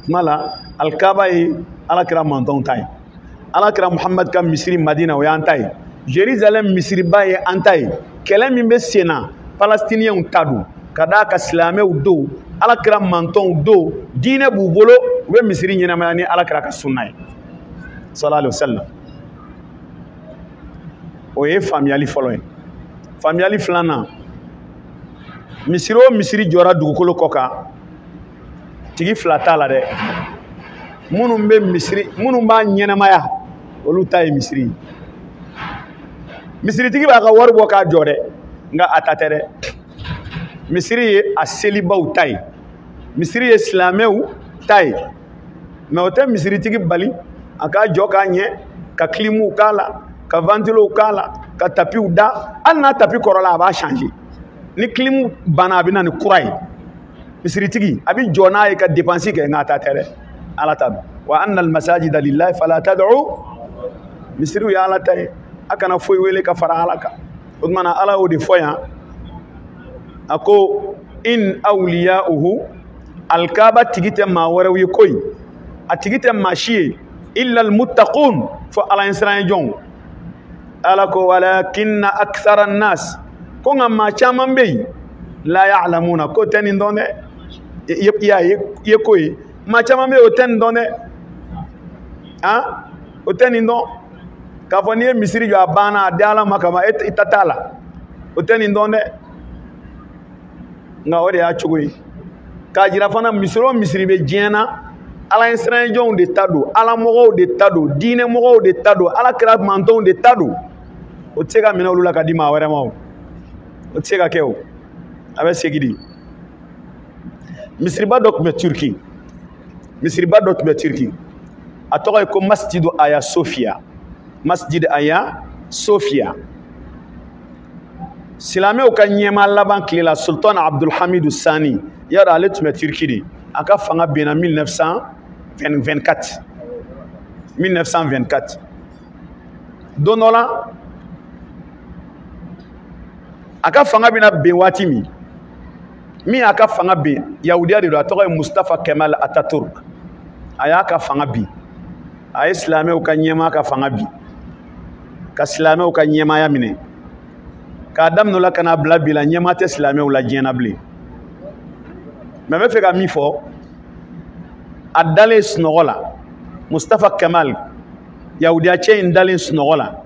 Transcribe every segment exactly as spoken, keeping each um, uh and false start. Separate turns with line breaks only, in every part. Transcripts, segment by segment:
mala alkaba yi alakira manton tay alakira Muhammad ka misiri Madina o yan tay Jerusalem misiri ba ye an tay kɛlɛ min bɛ senna Palestiniens tadu kada ka silamɛw do alakira manton do diinɛ b'u bolo u bɛ misiri ɲɛnamaya ni alakira ka sunna ye sallallahu alaihi wasallam o ye faamuyali fɔlɔ ye faamuyali filanan misiri o misiri jɔra dugukolo kɔ kan tigi fila t'a la dɛ minnu bɛ misiri minnu b'a ɲɛnamaya olu ta ye misiri misiritigi b'a ka wari bɔ k'a jɔ dɛ nka a ta tɛ dɛ misiri ye a selibaw ta ye misiri ye silamɛw ta ye mɛ o tɛ misiritigi bali a k'a jɔ k'a ɲɛ ka kilimuw k'a la ka ventilow k'a la ka tapiw da hali n'a tapi kɔrɔla a b'a changer ni kilimu banna a bɛ na ni kura ye misiritigi a bɛ jɔ n'a ye ka dépense kɛ nka a ta tɛ dɛ ala ta don wa anna almasajida lillahi fala tad'u misiriw ye ala ta ye a kana foyi wele ka fara ala kan o tuma na ala y'o de fɔ yan a ko in awliya'uhu alkaaba tigi tɛ maa wɛrɛw ye koyi a tigi tɛ maa si ye illa almuttaqun fo ala ɲɛsiran ye jɔnw ala ko walakinna akthara annas ko nka maa caman bɛ yen la ya'lamuna ko tɛ nin dɔn dɛ i y'a ye ko ye maa caman bɛ yen o tɛ nin dɔn dɛ han o tɛ nin dɔn k'a fɔ n'i ye misiri jɔ a banna a di ala ma kama i ta t'a la o tɛ nin dɔn dɛ nka o de y'a cogo ye k'a jira fana misiri o misiri bɛ diɲɛ na ala ye siranjɔnw de ta don ala mɔgɔw de ta don diinɛ mɔgɔw de ta don ala kira mantonw de ta don o tɛ se ka minɛ olu la ka di maa wɛrɛ ma o o tɛ se ka kɛ o a bɛ segin de misiriba dɔ tun bɛ Turki misiriba dɔ tun bɛ Turki a tɔgɔ ye ko masjidu aya Sofia masjid aya Sofia silamɛw ka ɲɛmaa laban tile la sultan Abdulhamidu Sani yadɔ ale tun bɛ Turki de a ka fanga benna mille neuf cent vingt-quatre mille neuf cent vingt-quatre don dɔ la a ka fanga bɛna ben waati min min y'a ka fanga ben yahudiya de don a tɔgɔ ye Mustafa Kemal Ataturk a y'a ka fanga bin a ye silamɛw ka ɲɛmaa ka fanga bin ka silamɛw ka ɲɛmaaya minɛ k'a daminɛ o la ka n'a bila bi la ɲɛmaa tɛ silamɛw la diɲɛ na bilen mɛ n bɛ fɛ ka min fɔ a dalen sunɔgɔ la Mustafa Kemal yahudiya cɛ in dalen sunɔgɔ la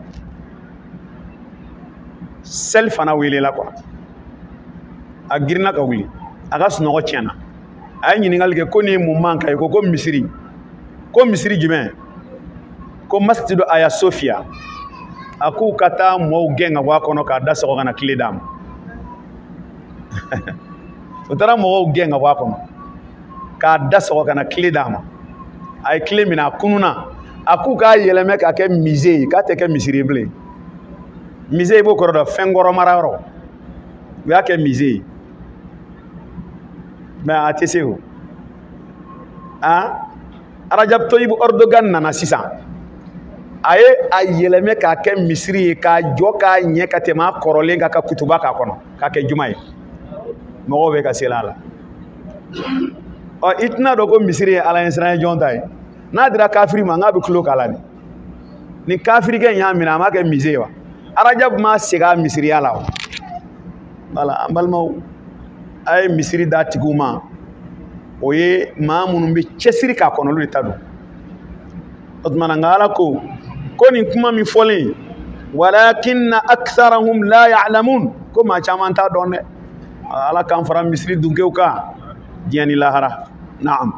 seli fana welela quoi a girinna ka wuli a ka sunɔgɔ tiɲɛna a ye ɲininkali kɛ ko nin ye mun man kan ye ko ko misiri ko misiri jumɛn ko masjidu aya Sofia a k'u ka taa mɔɔw gɛn ka bɔ a kɔnɔ k'a da sɔgɔ ka na tile d'a ma u taara mɔgɔw gɛn ka bɔ a kɔnɔ k'a da sɔgɔ ka na tile d'a ma a ye tile minɛ a kununa a k'u k'a yɛlɛmɛ k'a kɛ musée ye k'a tɛ kɛ misiri ye bilen musée i b'o kɔrɔ dɔn fɛn kɔrɔ mara yɔrɔ u y'a kɛ musée ye mɛ a tɛ se o ah Rajab Tayyip Erdogan nana sisan a ye a yɛlɛmɛ k'a kɛ misiri ye k'a jɔ k'a ɲɛ ka tɛmɛ a kɔrɔlen kan ka kutuba k'a kɔnɔ k'a kɛ juma ye mɔgɔw bɛ ka seli a la ɔ i tɛna dɔn ko misiri ye ala ɲɛsiran ye jɔn ta ye n'a dira kafiri ma n'a bɛ tulo k'a la ni ni kafirikɛ in y'a minɛ a ma kɛ musée ye wa Rajab ma segin a misiriya la o wala an balimaw a ye misiri d'a tigiw ma o ye maa minnu bɛ cɛsiri k'a kɔnɔ olu de ta don o tuma na nka ala ko ko nin kuma min fɔlen walakinna aktharahum la ya'lamun ko maa caman t'a dɔn dɛ ala k'an fara misiri dunkew kan diɲɛ ni lahara naam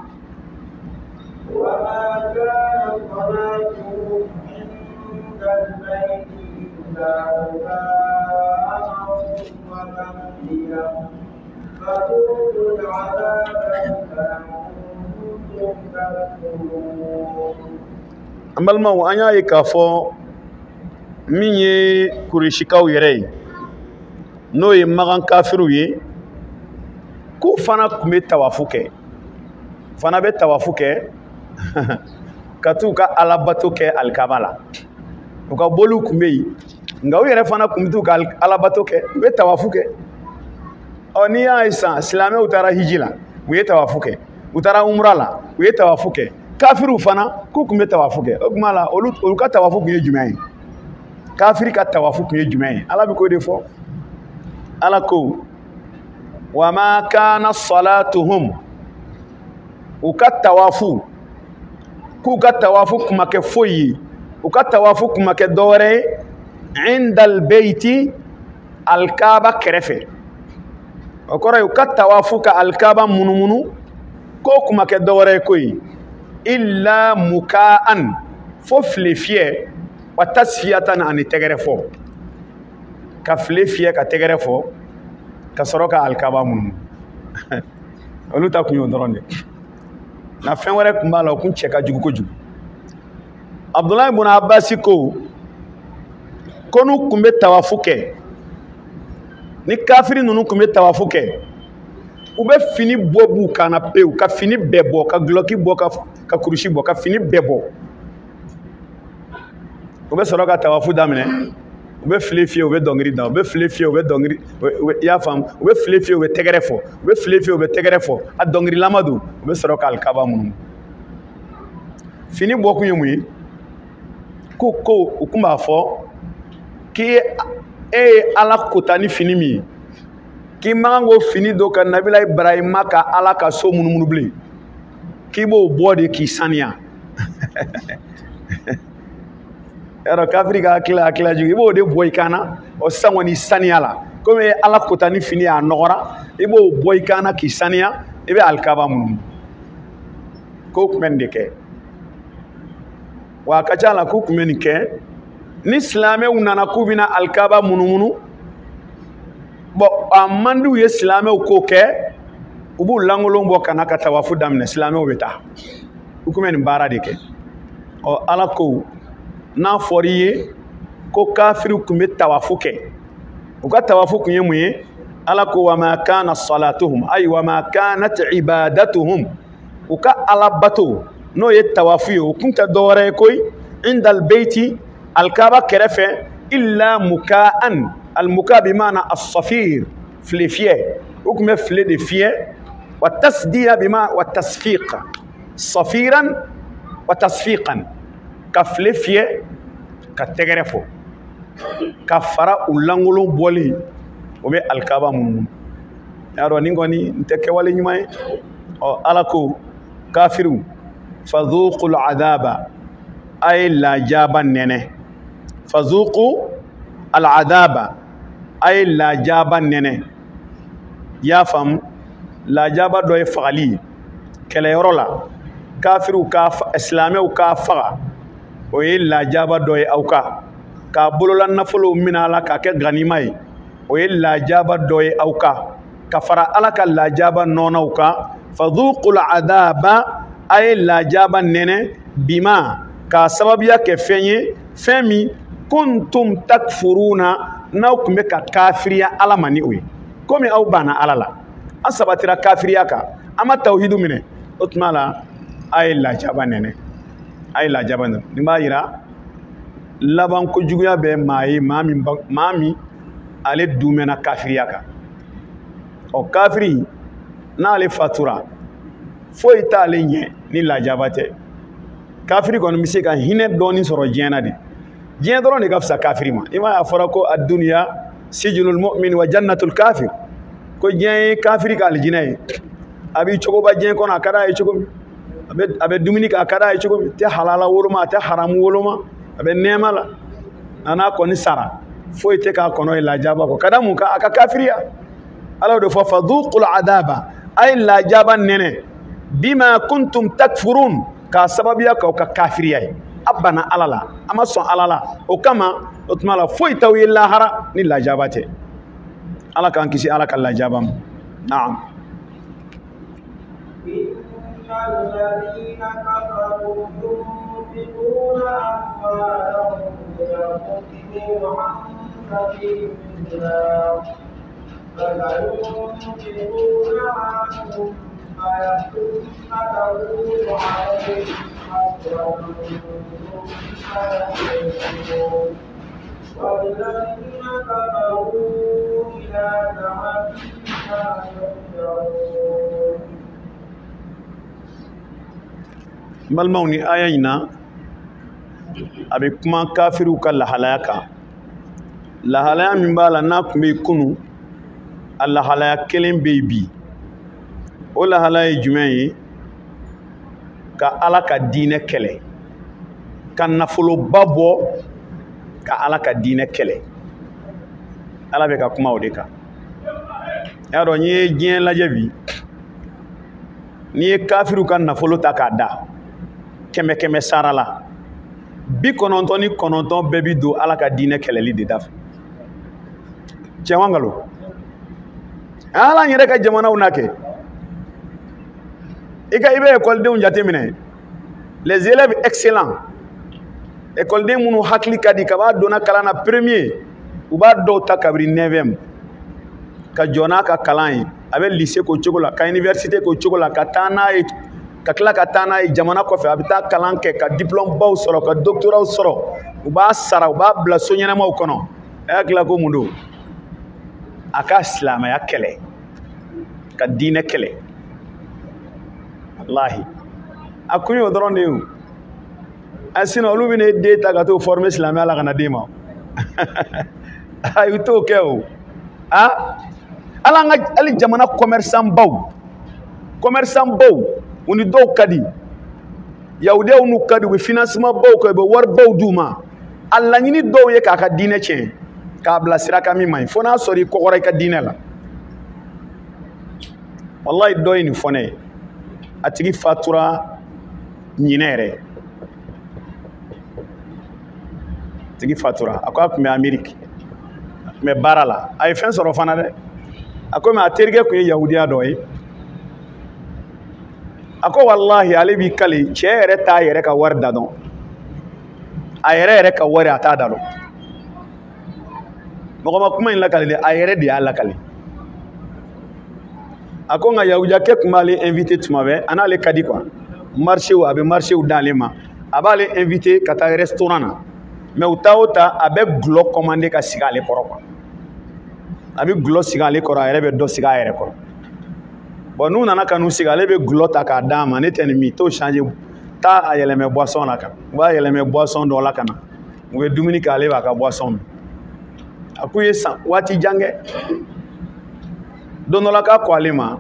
an balimaw an y'a ye k'a fɔ min ye kureshikaw yɛrɛ ye n'o ye magan kafiriw ye k'u fana tun bɛ tawafu kɛ fana bɛ tawafu kɛ ka t'u ka alabato kɛ alikaba la u ka boliw tun bɛ yen nka u yɛrɛ fana tun bɛ t'u ka alabato kɛ u bɛ tawafu kɛ ɔ n'i y'a ye sisan silamɛw taara hiji la u ye tawafu kɛ u taara umra la u ye tawafu kɛ kafiriw fana k'u tun bɛ tawafu kɛ o tuma la olu olu ka tawafu kun ye jumɛn ye kafiri ka tawafu kun ye jumɛn ye ala bɛ k'o de fɔ ala ko wa ma kana salatuhum u ka tawafu k'u ka tawafu kun ma kɛ foyi ye u ka tawafu kun ma kɛ dɔwɛrɛ ye indal beyti alkaaba kɛrɛfɛ o kɔrɔ ye u ka tawafu ka alkaaba munumunu k'o kun ma kɛ dɔwɛrɛ ye koyi illa muka'an fo file fiyɛ wa tasfiyatan ani tɛgɛrɛ fɔ ka file fiyɛ ka tɛgɛrɛ fɔ ka sɔrɔ ka alkaaba munumunu olu ta kun y'o dɔrɔn de na fɛn wɛrɛ kun b'a la o kun cɛ ka jugu kojugu Abdullah ibn Abbas ko ko n'u kun bɛ tawafu kɛ ni kafiri ninnu kun bɛ tawafu kɛ u bɛ fini bɔ b'u kan na pewu ka fini bɛɛ bɔ ka guloki bɔ ka ka kurusi bɔ ka fini bɛɛ bɔ u bɛ sɔrɔ ka tawafu daminɛ u bɛ file fiyɛ u bɛ dɔnkili da u bɛ file fiyɛ u bɛ dɔnkili i y'a faamu u bɛ file fiyɛ u bɛ tɛgɛrɛ fɔ u bɛ file fiyɛ u bɛ tɛgɛrɛ fɔ a dɔnkililama don u bɛ sɔrɔ ka alikaba munumunu fini bɔ kun ye mun ye ko ko u kun b'a fɔ k'i e ye ala kota ni fini min ye k'i man kan k'o fini don ka nabila ibrahima ka ala ka so munumunu bilen k'i b'o bɔ de k'i saniya yɔrɔ kafiri ka hakili hakili jugu i b'o de bɔ i kan na o sisan kɔni saniya la komi e ala kota ni fini a nɔgɔra i b'o bɔ i kan na k'i saniya i bɛ alikaba munumunu k'o kun bɛ nin de kɛ wa a ka ca la k'u kun bɛ nin kɛ ni silamɛw nana k'u bɛna alikaba munumunu bɔn a man d'u ye silamɛw k'o kɛ u b'u lankolon bɔ ka na ka tawafu daminɛ silamɛw bɛ taa u kun bɛ nin baara de kɛ ɔ ala ko n'a fɔra i ye ko kafiriw kun bɛ tawafu kɛ u ka tawafu kun ye mun ye ala ko wa ma kana salatuhum ayi wa ma kanat ibadatuhum u ka ala bato n'o ye tawafu ye o kun tɛ dɔwɛrɛ ye koyi indal beyti alkaaba kɛrɛfɛ illa muka'an almuka bi maana as-safir file fiyɛ u kun bɛ file de fiyɛ wa tasdiya bi maana wa tasfiq safiran wa tasfiqan ka file fiyɛ ka tɛgɛrɛ fɔ ka fara u lankolon bɔli o bɛ alikaba munumunu y'a dɔn nin kɔni n tɛ kɛwale ɲuman ye ɔ ala ko kafiriw fadhuqul adaba a ye lajaba nɛnɛ fadhuqu al adaba a ye lajaba nɛnɛ y'a faamu lajaba dɔ ye fagali ye kɛlɛyɔrɔ la kafiriw ka silamɛw k'a faga o ye lajaba dɔ ye aw ka k'a bolola nafolow minɛ a la k'a kɛ ganima ye o ye lajaba dɔ ye aw ka ka fara ala ka lajaba nɔnɔw kan fadhuqul adaba a ye lajaba nɛnɛ bima k'a sababuya kɛ fɛn ye fɛn min kuntum takfuruna n'aw tun bɛ ka kafiriya ala ma ni o ye komi aw banna ala la an sabatira kafiriya kan an ma tawhidu minɛ o tuma la a ye lajaba nɛnɛ a ye lajaba nɛnɛ nin b'a yira laban kojuguya bɛ maa ye maa min maa min ale dumɛna kafiriya kan ɔ kafiri n'ale fatura foyi t'ale ɲɛ ni lajaba tɛ kafiri kɔni bɛ se ka hinɛ dɔɔni sɔrɔ diɲɛ na de diɲɛ dɔrɔn de ka fisa kafiri ma i m'a ye a fɔra ko a duniya sijinul mu'min wa jannatul kafir ko diɲɛ ye kafiri ka alijinɛ ye a b'i cogoba diɲɛ kɔnɔ a ka d'a ye cogo min a bɛ a bɛ dumuni kɛ a ka d'a ye cogo min a tɛ halala woloma a tɛ haramu woloma a bɛ nɛɛma la n'a kɔni sara foyi tɛ k'a kɔnɔ ye lajaba kɔ ka da mun kan a ka kafiriya ala y'o de fɔ fadhuqul adaba a ye lajaba nɛnɛ bima kuntum takfurun k'a sababuya k'aw ka kafiriya ye a banna ala la a ma sɔn ala la o kama o tuma la foyi t'aw ye lahara ni lajaba tɛ ala k'an kisi ala ka lajaba ma naam
الذين كفروا ينفقون أموالهم ليصدوا عن سبيل الله فسينفقونها ثم يكون تكون عليهم حسرة ثم يحزنون والذين كفروا إلى جهنم يحشرون
malmauni ayina abe kuma kafiru ka lahalaya kan lahalaya min b'a la n'a kun bɛ kunu a lahalaya kelen bɛ bi o lahalaya ye jumɛn ye ka Ala ka diinɛ kɛlɛ ka nafoloba bɔ ka Ala ka diinɛ kɛlɛ Ala bɛ ka kuma o de kan y'a dɔn n'i ye diɲɛ lajɛ bi n'i ye kafiru ka nafolo ta k'a da kɛmɛ kɛmɛ sara la bi kɔnɔntɔn ni kɔnɔntɔn bɛɛ bi don Ala ka diinɛ kɛlɛli de da fɛ tiɲɛ wa nkalon Ala yɛrɛ ka jamanaw na kɛ i ka i bɛ ekɔlidenw jateminɛ les élèves excellents ekɔliden minnu hakili ka di kab'a donna kalan na premier u b'a dɔw ta kabiri neuvième ka jɔ n'a ka kalan ye a bɛ lycée k'o cogo la ka université k'o cogo la ka taa n'a ye ka tila ka taa n'a ye jamana kɔfɛ a bɛ taa kalan kɛ ka diplôme baw sɔrɔ ka doctorat sɔrɔ u b'a sara u b'a bila so ɲɛnamaw kɔnɔ a y'a tila ko mun don a ka silamɛya kɛlɛ ka diinɛ kɛlɛ walahi a kun y'o dɔrɔn de ye o a sinon olu bɛ ne den ta ka t'o former silamɛya la ka na d'e ma ayi u t'o kɛ o ah ala an ka hali jamana commerçant baw commerçant baw u ni dɔw ka di yahudiyaw n'u ka di u bɛ financement baw kɛ u bɛ wari baw d'u ma a laɲini dɔw ye k'a ka diinɛ tiɲɛ k'a bila sira kan min man ɲi fo n'a sɔrɔ i kɔgɔra i ka diinɛ la wallahi dɔ ye nin fɔ ne ye a tigi fatura ɲinɛ yɛrɛ a tigi fatura a ko a tun bɛ Amérique a tun bɛ baara la a ye fɛn sɔrɔ fana dɛ a ko mɛ a terikɛ tun ye yahudiya dɔ ye a ko wallahi ale b'i kale cɛ yɛrɛ t'a yɛrɛ ka wari da dɔn a yɛrɛ yɛrɛ ka wari a t'a da dɔn mɔgɔ ma kuma in lakale dɛ a yɛrɛ de y'a lakale a ko nka yahudiyakɛ tun b'ale invité tuma bɛɛ a n'ale ka di quoi marché a bɛ marché d'ale ma a b'ale invité ka taa restaurant na mais u taa o taa a bɛ gulɔ commandé ka sigi ale kɔrɔ quoi a bɛ gulɔ sigi ale kɔrɔ a yɛrɛ bɛ dɔ sigi a yɛrɛ kɔrɔ bon n'u nana ka n'u sigi ale bɛ gulɔ ta k'a d'a ma ne tɛ nin min t'o changer taa a yɛlɛmɛ boisson la kan u b'a yɛlɛmɛ boisson dɔ la ka na u bɛ dumuni kɛ ale b'a ka boisson min a k'u ye san waati jan kɛ don dɔ la k'a ko ale ma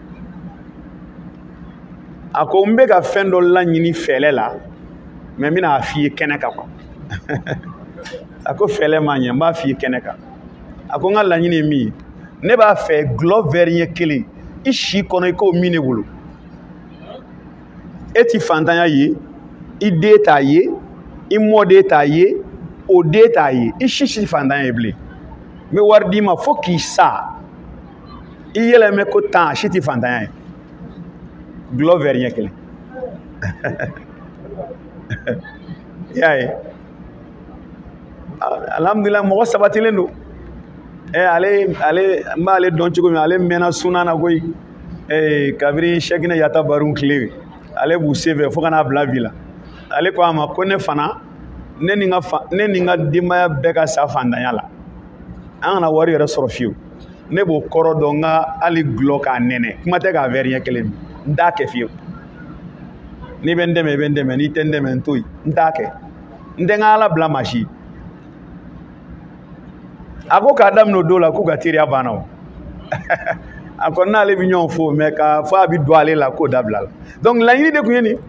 a ko n bɛ ka fɛn dɔ laɲini fɛlɛ la mais n bɛna a f'i ye kɛnɛ kan quoi a ko fɛlɛ ma ɲɛ n b'a f'i ye kɛnɛ kan a ko n ka laɲini ye min ye ne b'a fɛ gulɔ verre ɲɛ kelen i si kɔnɔ i k'o min ne bolo e ti fantanya ye i den t'a ye i mɔden t'a ye o den t'a ye i si si fantanya ye bilen n bɛ wari d'i ma fo k'i sa i yɛlɛmɛ ko tan a si ti fantanya ye gulɔ verre ɲɛ kelen i y'a ye alhamdulillah mɔgɔ sabatilen don ɛ ale ale n b'ale dɔn cogo min ale mɛnna sunna na koyi ee kabiri Sɛkinɛ Yata Baru tile ale b'u senfɛ fo ka n'a bila bi la ale ko a ma ko ne fana ne ni n ka ne ni n ka denbaya bɛɛ ka sa fantanya la an kana wari yɛrɛ sɔrɔ fiyewu ne b'o kɔrɔ dɔn n ka hali gulɔ k'a nɛnɛ kuma tɛ k'a verre ɲɛ kelen min n t'a kɛ fiyewu n'i bɛ n dɛmɛ i bɛ n dɛmɛ n'i tɛ n dɛmɛ n to yen n t'a kɛ n tɛ n ka Ala bila maa si a ko k'a daminɛ o don la k'u ka teriya banna o a ko n'ale bɛ ɲɔgɔn fo mais k'a fɔ a bɛ don ale la k'o dabila la donc laɲini de tun ye nin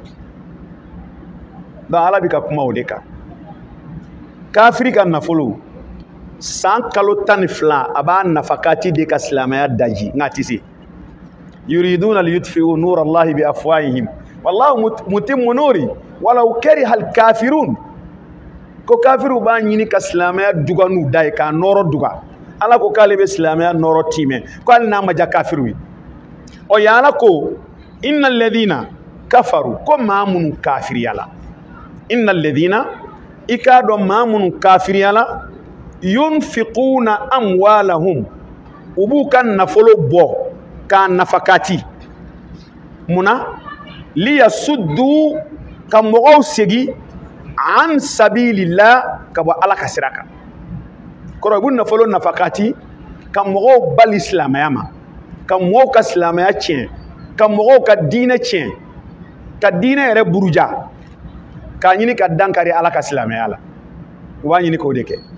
donc Ala bɛ ka kuma o de kan kafiri ka nafolo san kalo tan ni fila a b'a nafakati de ka silamɛya daji nka a tɛ se yuriduna liyutfi'u nura Allahi bi afwahihim wallahu mutimmu nuri walaw kariha al-kafirun ko kafiru b'a ɲini ka silamɛya duga n'u da ye k'a nɔrɔ duga Ala ko k'ale bɛ silamɛya nɔrɔ timɛ ko hali n'a ma diya kafiru ye ɔ yan Ala ko inna alladhina kafaru ko maa minnu kafiriya la inna alladhina i k'a dɔn maa minnu kafiriya la yunfiquna amwalahum u b'u ka nafolo bɔ k'a nafakati munna liyasuddu ka mɔgɔw segi an sabilillah ka bɔ Ala ka sira kan kɔrɔ u b'u nafolo nafakati ka mɔgɔw bali silamɛya ma ka mɔgɔw ka silamɛya tiɲɛ ka mɔgɔw ka diinɛ tiɲɛ ka diinɛ yɛrɛ buruja k'a ɲini ka dankari ala ka silamɛya la u b'a ɲini k'o de kɛ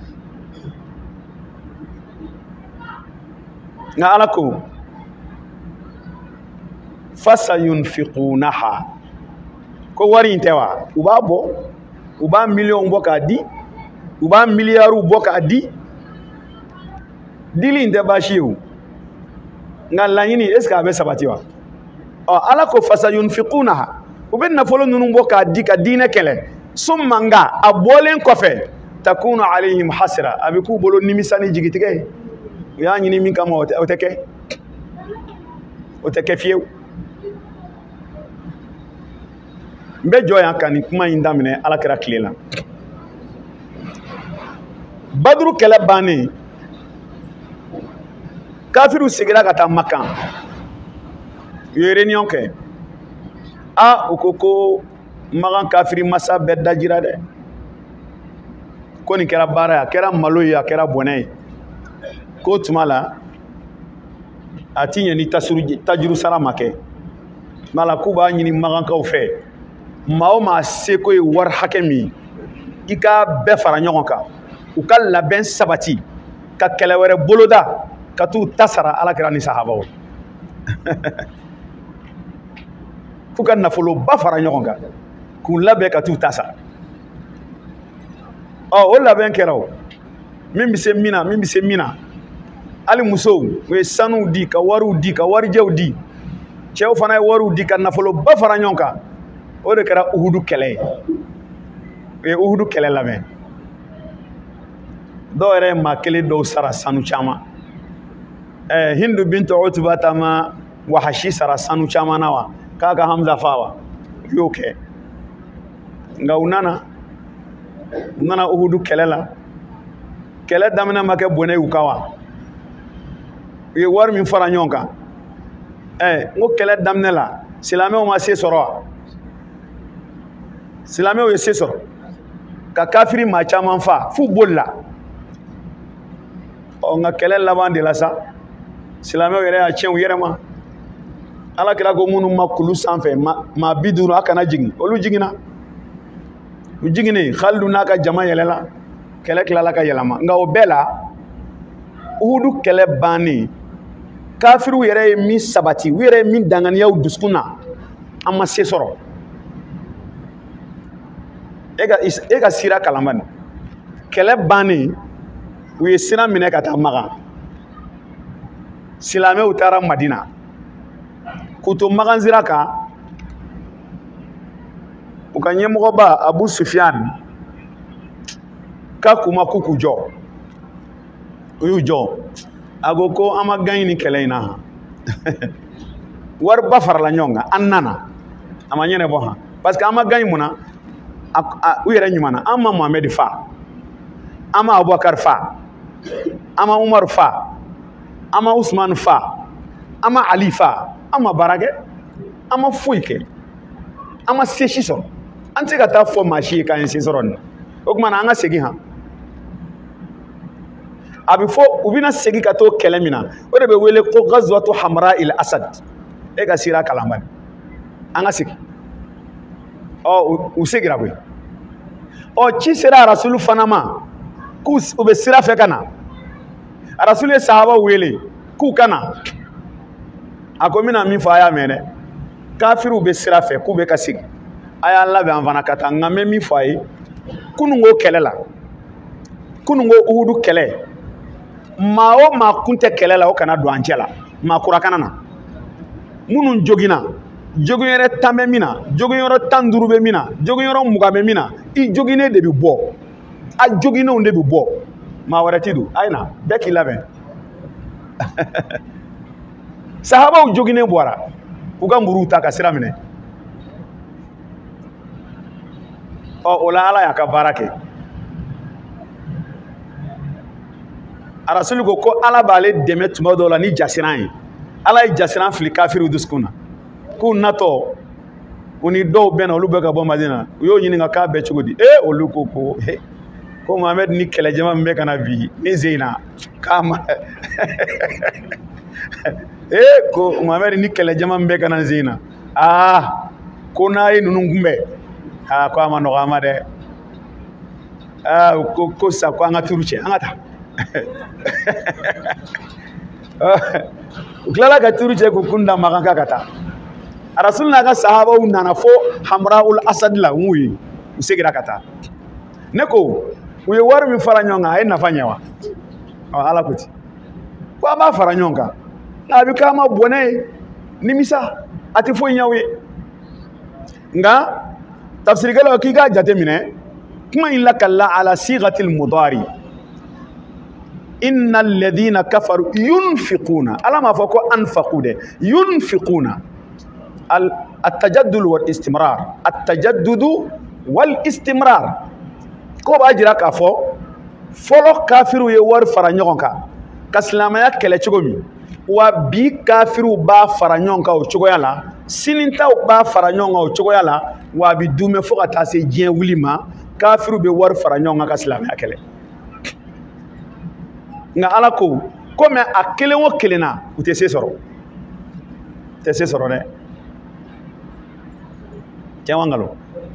nka ala ko fasayunfiqunaha ko wari in tɛ wa u b'a bɔ u b'a miliyɔn bɔ k'a di u b'a miliyariw bɔ k'a di dili in tɛ baasi ye o nka laɲini est ce que a bɛ sabati wa ɔ ala ko fasayunfiqunaha u bɛ nafolo ninnu bɔ k'a di ka diinɛ kɛlɛ summa nga a bɔlen kɔfɛ takunu alayhim hasra a bɛ k'u bolo nimisa ni jigitigɛ ye u y'a ɲini min kama o tɛ kɛ o tɛ kɛ fiyewu n bɛ jɔ yan ka nin kuma in daminɛ ala kɛra tile la baduru kɛlɛ bannen kafiriw seginna ka taa makan u ye réunion kɛ a u ko ko makan kafiri masa bɛɛ dajira dɛ ko nin kɛra baara ye a kɛra malo ye a kɛra bɔnɛ ye ko tuma la a ti ɲɛ ni tajuru sara ma kɛ mala k'u b'a ɲini makankaw fɛ maa o maa seko ye wari hakɛ min i ka bɛɛ fara ɲɔgɔn kan u ka labɛn sabati ka kɛlɛ wɛrɛ boloda ka t'u ta sara alakira ni sahabaw f'u ka nafoloba fara ɲɔgɔn kan k'u labɛn ka t'u ta sara ɔ o labɛn kɛra o min bɛ se min na min bɛ se min na hali musow u ye sanuw di ka wariw di ka warijɛw di cɛw fana ye wariw di ka nafoloba fara ɲɔgɔn kan o de kɛra uhudu kɛlɛ ye u ye uhudu kɛlɛ labɛn dɔw yɛrɛ ye maa kelen dɔw sara sanu caman ɛɛ hindu bintu utuba ta ma wahashi sara sanu caman na wa k'a ka hamza fa wa u y'o kɛ nka u nana u nana uhudu kɛlɛ la kɛlɛ daminɛ ma kɛ bɔnɛ y'u kan wa u ye wari min fara ɲɔgɔn kan ɛɛ n ko kɛlɛ daminɛ la silamɛw ma se sɔrɔ wa silamɛw ye se sɔrɔ ka kafiri maa caman fa f'u bolila ɔ nka kɛlɛ laban de la sa silamɛw yɛrɛ y'a tiɲɛ u yɛrɛ ma ala kira ko minnu ma kulu sanfɛ maa bi duuru a kana jigin olu jiginna u jiginnen Khalidu n'a ka jama yɛlɛla kɛlɛ tilala ka yɛlɛma nka o bɛɛ la uhudu kɛlɛ bannen kafiriw yɛrɛ ye min sabati u yɛrɛ ye min danganiyaw dusukun na an ma se sɔrɔ e ka e ka sira kalama nin kɛlɛ bannen u ye sira minɛ ka taa Magan silamɛw taara Madina k'u to Magan sira kan u ka ɲɛmɔgɔba Abu Sufyan k'a k'u ma k'u k'u jɔ u y'u jɔ a ko ko an ma gan ɲini kɛlɛ in na wariba farala ɲɔgɔn kan an nana a ma ɲɛnabɔ han parce que an ma gan mun na u yɛrɛ ɲuman an ma Muhamɛdi fa an ma Abubakar fa an ma Umaru fa an ma Usman fa an ma Ali fa an ma baara kɛ an ma foyi kɛ an ma se si sɔrɔ an tɛ se ka taa fɔ maa si ye k'an ye se sɔrɔ nin na o tuma na an ka segin han a bɛ fɔ u bɛna segin ka t'o kɛlɛ min na o de bɛ wele ko Gazwatu Hamra il Asad e ka sira kalanba an ka segin ɔ u segira koyi ɔ ci sera Rasulu fana ma k'u u bɛ sira fɛ ka na Rasulu ye sahaba wele k'u ka na a ko n bɛna min fɔ a y'a mɛn dɛ kafiriw bɛ sira fɛ k'u bɛ ka segin a y'a labɛn an fana ka taa nka n bɛ min fɔ a ye kununko kɛlɛ la kununko uhudu kɛlɛ maa o maa kun tɛ kɛlɛ la o kana don an cɛ la maa kura kana na minnu joginna jogin yɔrɔ tan bɛ min na jogin yɔrɔ tan duuru bɛ min na jogin yɔrɔ mugan bɛ min na i joginnen de bɛ bɔ a joginnenw de bɛ bɔ maa wɛrɛ ti don a ye na bɛɛ k'i labɛn sahabaw joginnen bɔra u ka muruw ta ka sira minɛ ɔ o la ala y'a ka baara kɛ Rasulu ko ko ala b'ale dɛmɛ tuma dɔw la ni jasiran ye ala ye jasiran fili kafiriw dusukun na k'u natɔ u ni dɔw bɛ na olu bɛ ka bɔ Madina u y'o ɲininka k'a bɛ cogo di ee olu ko ko ko Muhamɛdi ni kɛlɛjama min bɛ ka na bi ni ze in na k'a ma ee ko Muhamɛdi ni kɛlɛjama min bɛ ka na ze in na aa ko n'a ye ninnu kunbɛn aa ko a ma nɔgɔ an ma dɛ aa ko ko sa ko an ka turu cɛ an ka taa u tilala ka turu cɛ k'u kun da makan k'a ka taa Rasul n'a ka sahabaw nana fo Hamraul Asad la u ye u segira ka taa ne ko u ye wari min fara ɲɔgɔn kan a ye nafa ɲɛ wa Ala ko ten ko a b'a fara ɲɔgɔn kan a bɛ k'an ma bɔnɛ ye nimisa a tɛ foyi ɲɛ u ye nka tafsirikɛlaw k'i k'a jate minɛ kuma in lakala ala sigatil mudari innal ladhina kafaru yunfiquna ala m'a fɔ ko anfaqu dɛ yunfiquna al at-tajaddud wal istimrar at-tajaddud wal istimrar ko b'a jira k'a fɔ fɔlɔ kafiru ye wari fara ɲɔgɔn kan ka silamɛya kɛlɛ cogo min wa bi kafiru b'a fara ɲɔgɔn kan o cogoya la sinintaw b'a fara ɲɔgɔn kan o cogoya la wa a bɛ duumɛ fo ka taa se diɲɛ wuli ma kafiru bɛ wari fara ɲɔgɔn kan ka silamɛya kɛlɛ nka ala ko komi a kelen o kelen na u tɛ se sɔrɔ u tɛ se sɔrɔ dɛ tiɲɛ wa nkalon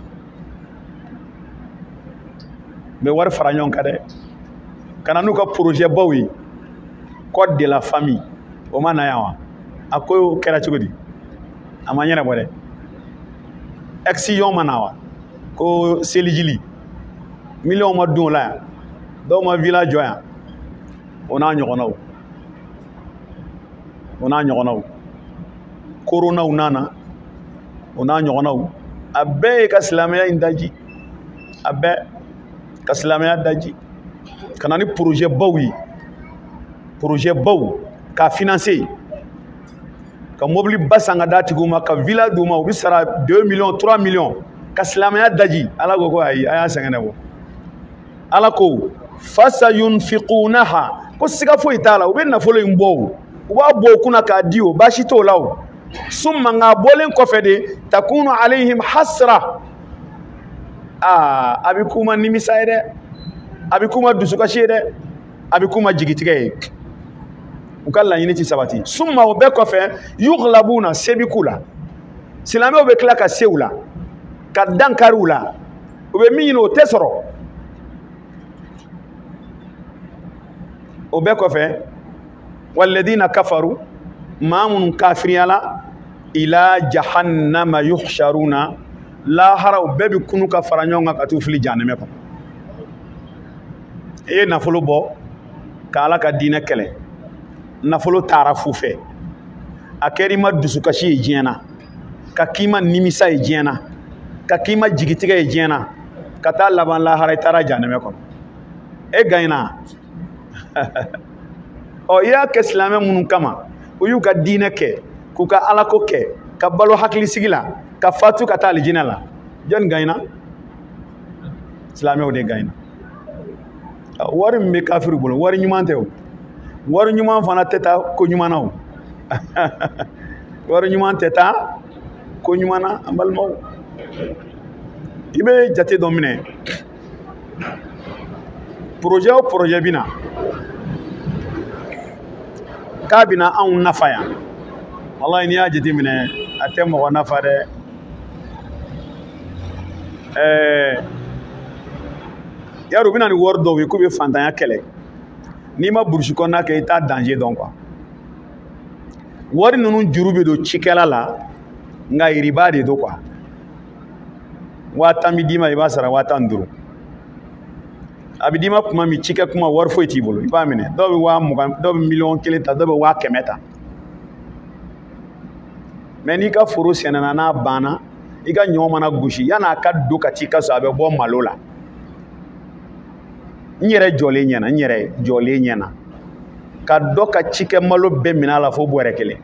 u bɛ wari fara ɲɔgɔn kan dɛ ka na n'u ka projet baw ye code de la famille o ma na yan wa a ko kɛra cogo di a ma ɲɛnabɔ dɛ action ma na wa ko selijili million ma dun o la yan dɔw ma village jɔ yan o n'a ɲɔgɔnnaw o n'a ɲɔgɔnnaw koronaw nana o n'a ɲɔgɔnnaw a bɛɛ ye ka silamɛya in daji a bɛɛ ka silamɛya daji ka na ni projet baw ye projet baw k'a financer ka mobili ba san ka d'a tigiw ma ka villa d'u ma u bɛ sara deux millions trois millions ka silamɛya daji ala ko ko ayi a y'a sɛgɛn dɛ bɔ ala ko fasayunfiqunaha ko siga foyi t'a la u bɛ nafolo in bɔ o u b'a bɔ o kunna k'a di o baasi t'o la o summa nka bɔlen kɔfɛ de takunu alayhim hasra aa a bɛ k'u ma nimisa ye dɛ a bɛ k'u ma dusukasi ye dɛ a bɛ k'u ma jigitigɛ ye u ka laɲini tɛ sabati summa o bɛɛ kɔfɛ yughlabuna se bɛ k'u la silamɛw bɛ tila ka se u la ka dankari u la u bɛ min ɲini o tɛ sɔrɔ o bɛɛ kɔfɛ walladina kafaru maa minnu kafiriyala ila jahannama yuhsharuna lahara o bɛɛ bɛ kunu ka fara ɲɔgɔn kan ka t'u fili jahanɛmɛ kɔnɔ e ye nafolo bɔ ka ala ka diinɛ kɛlɛ nafolo taara fu fɛ a kɛra i ma dusukasi ye diɲɛ na ka k'i ma nimisa ye diɲɛ na ka k'i ma jigitigɛ ye diɲɛ na ka taa laban lahara i taara jahanɛmɛ kɔnɔ e gagnena ɔ i y'a kɛ silamɛ minnu kama u y'u ka diinɛ kɛ k'u ka alako kɛ ka balo hakilisigi la ka fatu ka taa alijinɛ la jɔnni gagnena silamɛw de gagnena wari min bɛ kafiri bolo wari ɲuman tɛ o wari ɲuman fana tɛ taa ko ɲuman na o wari ɲuman tɛ taa ko ɲuman na an balimaw i bɛ jate dɔ minɛ projet o projet bɛ na k'a bɛna anw nafa yan walayi n'i y'a jate minɛ a tɛ mɔgɔ nafa dɛ ɛɛ yarɔ u bɛna ni wari dɔw ye k'u bɛ fantanya kɛlɛ n'i ma burusi kɔnɔna kɛ i t'a danger dɔn quoi wari ninnu juru bɛ don cikɛla la nka riba de don quoi waa tan bɛ d'i ma i b'a sara waa tan ni duuru a bɛ d'i ma kuma min cikɛ kuma wari foyi t'i bolo i b'a minɛ dɔw bɛ waa mugan dɔw bɛ miliyɔn kelen ta dɔw bɛ waa kɛmɛ ta mɛ n'i ka foro sɛnɛna n'a banna i ka ɲɔ mana gosi yan'a ka don ka t'i ka so a bɛ bɔ malo la n yɛrɛ jɔlen ɲɛna n yɛrɛ jɔlen ɲɛna ka dɔ ka cikɛ malo bɛɛ minɛ a la fo bɔrɛ kelen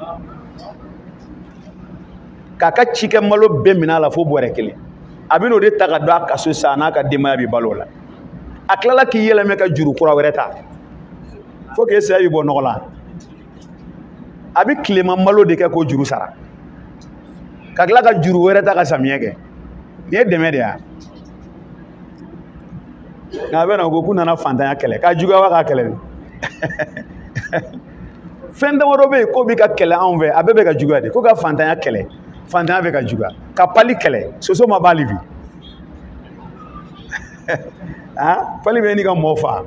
k'a ka cikɛ malo bɛɛ minɛ a la fo bɔrɛ kelen a bɛ n'o de ta ka don a kaso sa n'a ka denbaya bɛ balo la a tilala k'i yɛlɛmɛ ka juru kura wɛrɛ ta fo k'e saya bɛ bɔ nɔgɔ la a bɛ tilema malo de kɛ k'o juru sara ka tila ka juru wɛrɛ ta ka samiyɛ kɛ nin ye dɛmɛ de ya nka a bɛ na ko k'u nana fantanya kɛlɛ k'a juguya wa k'a kɛlɛ fɛn damadɔ bɛ yen k'o bɛ ka kɛlɛ anw fɛ a bɛɛ bɛ ka juguya de ko ka fantanya kɛlɛ fantanya bɛ ka juguya ka pali kɛlɛ soso ma b'ale bi ah pali bɛ ni ka mɔɔ fa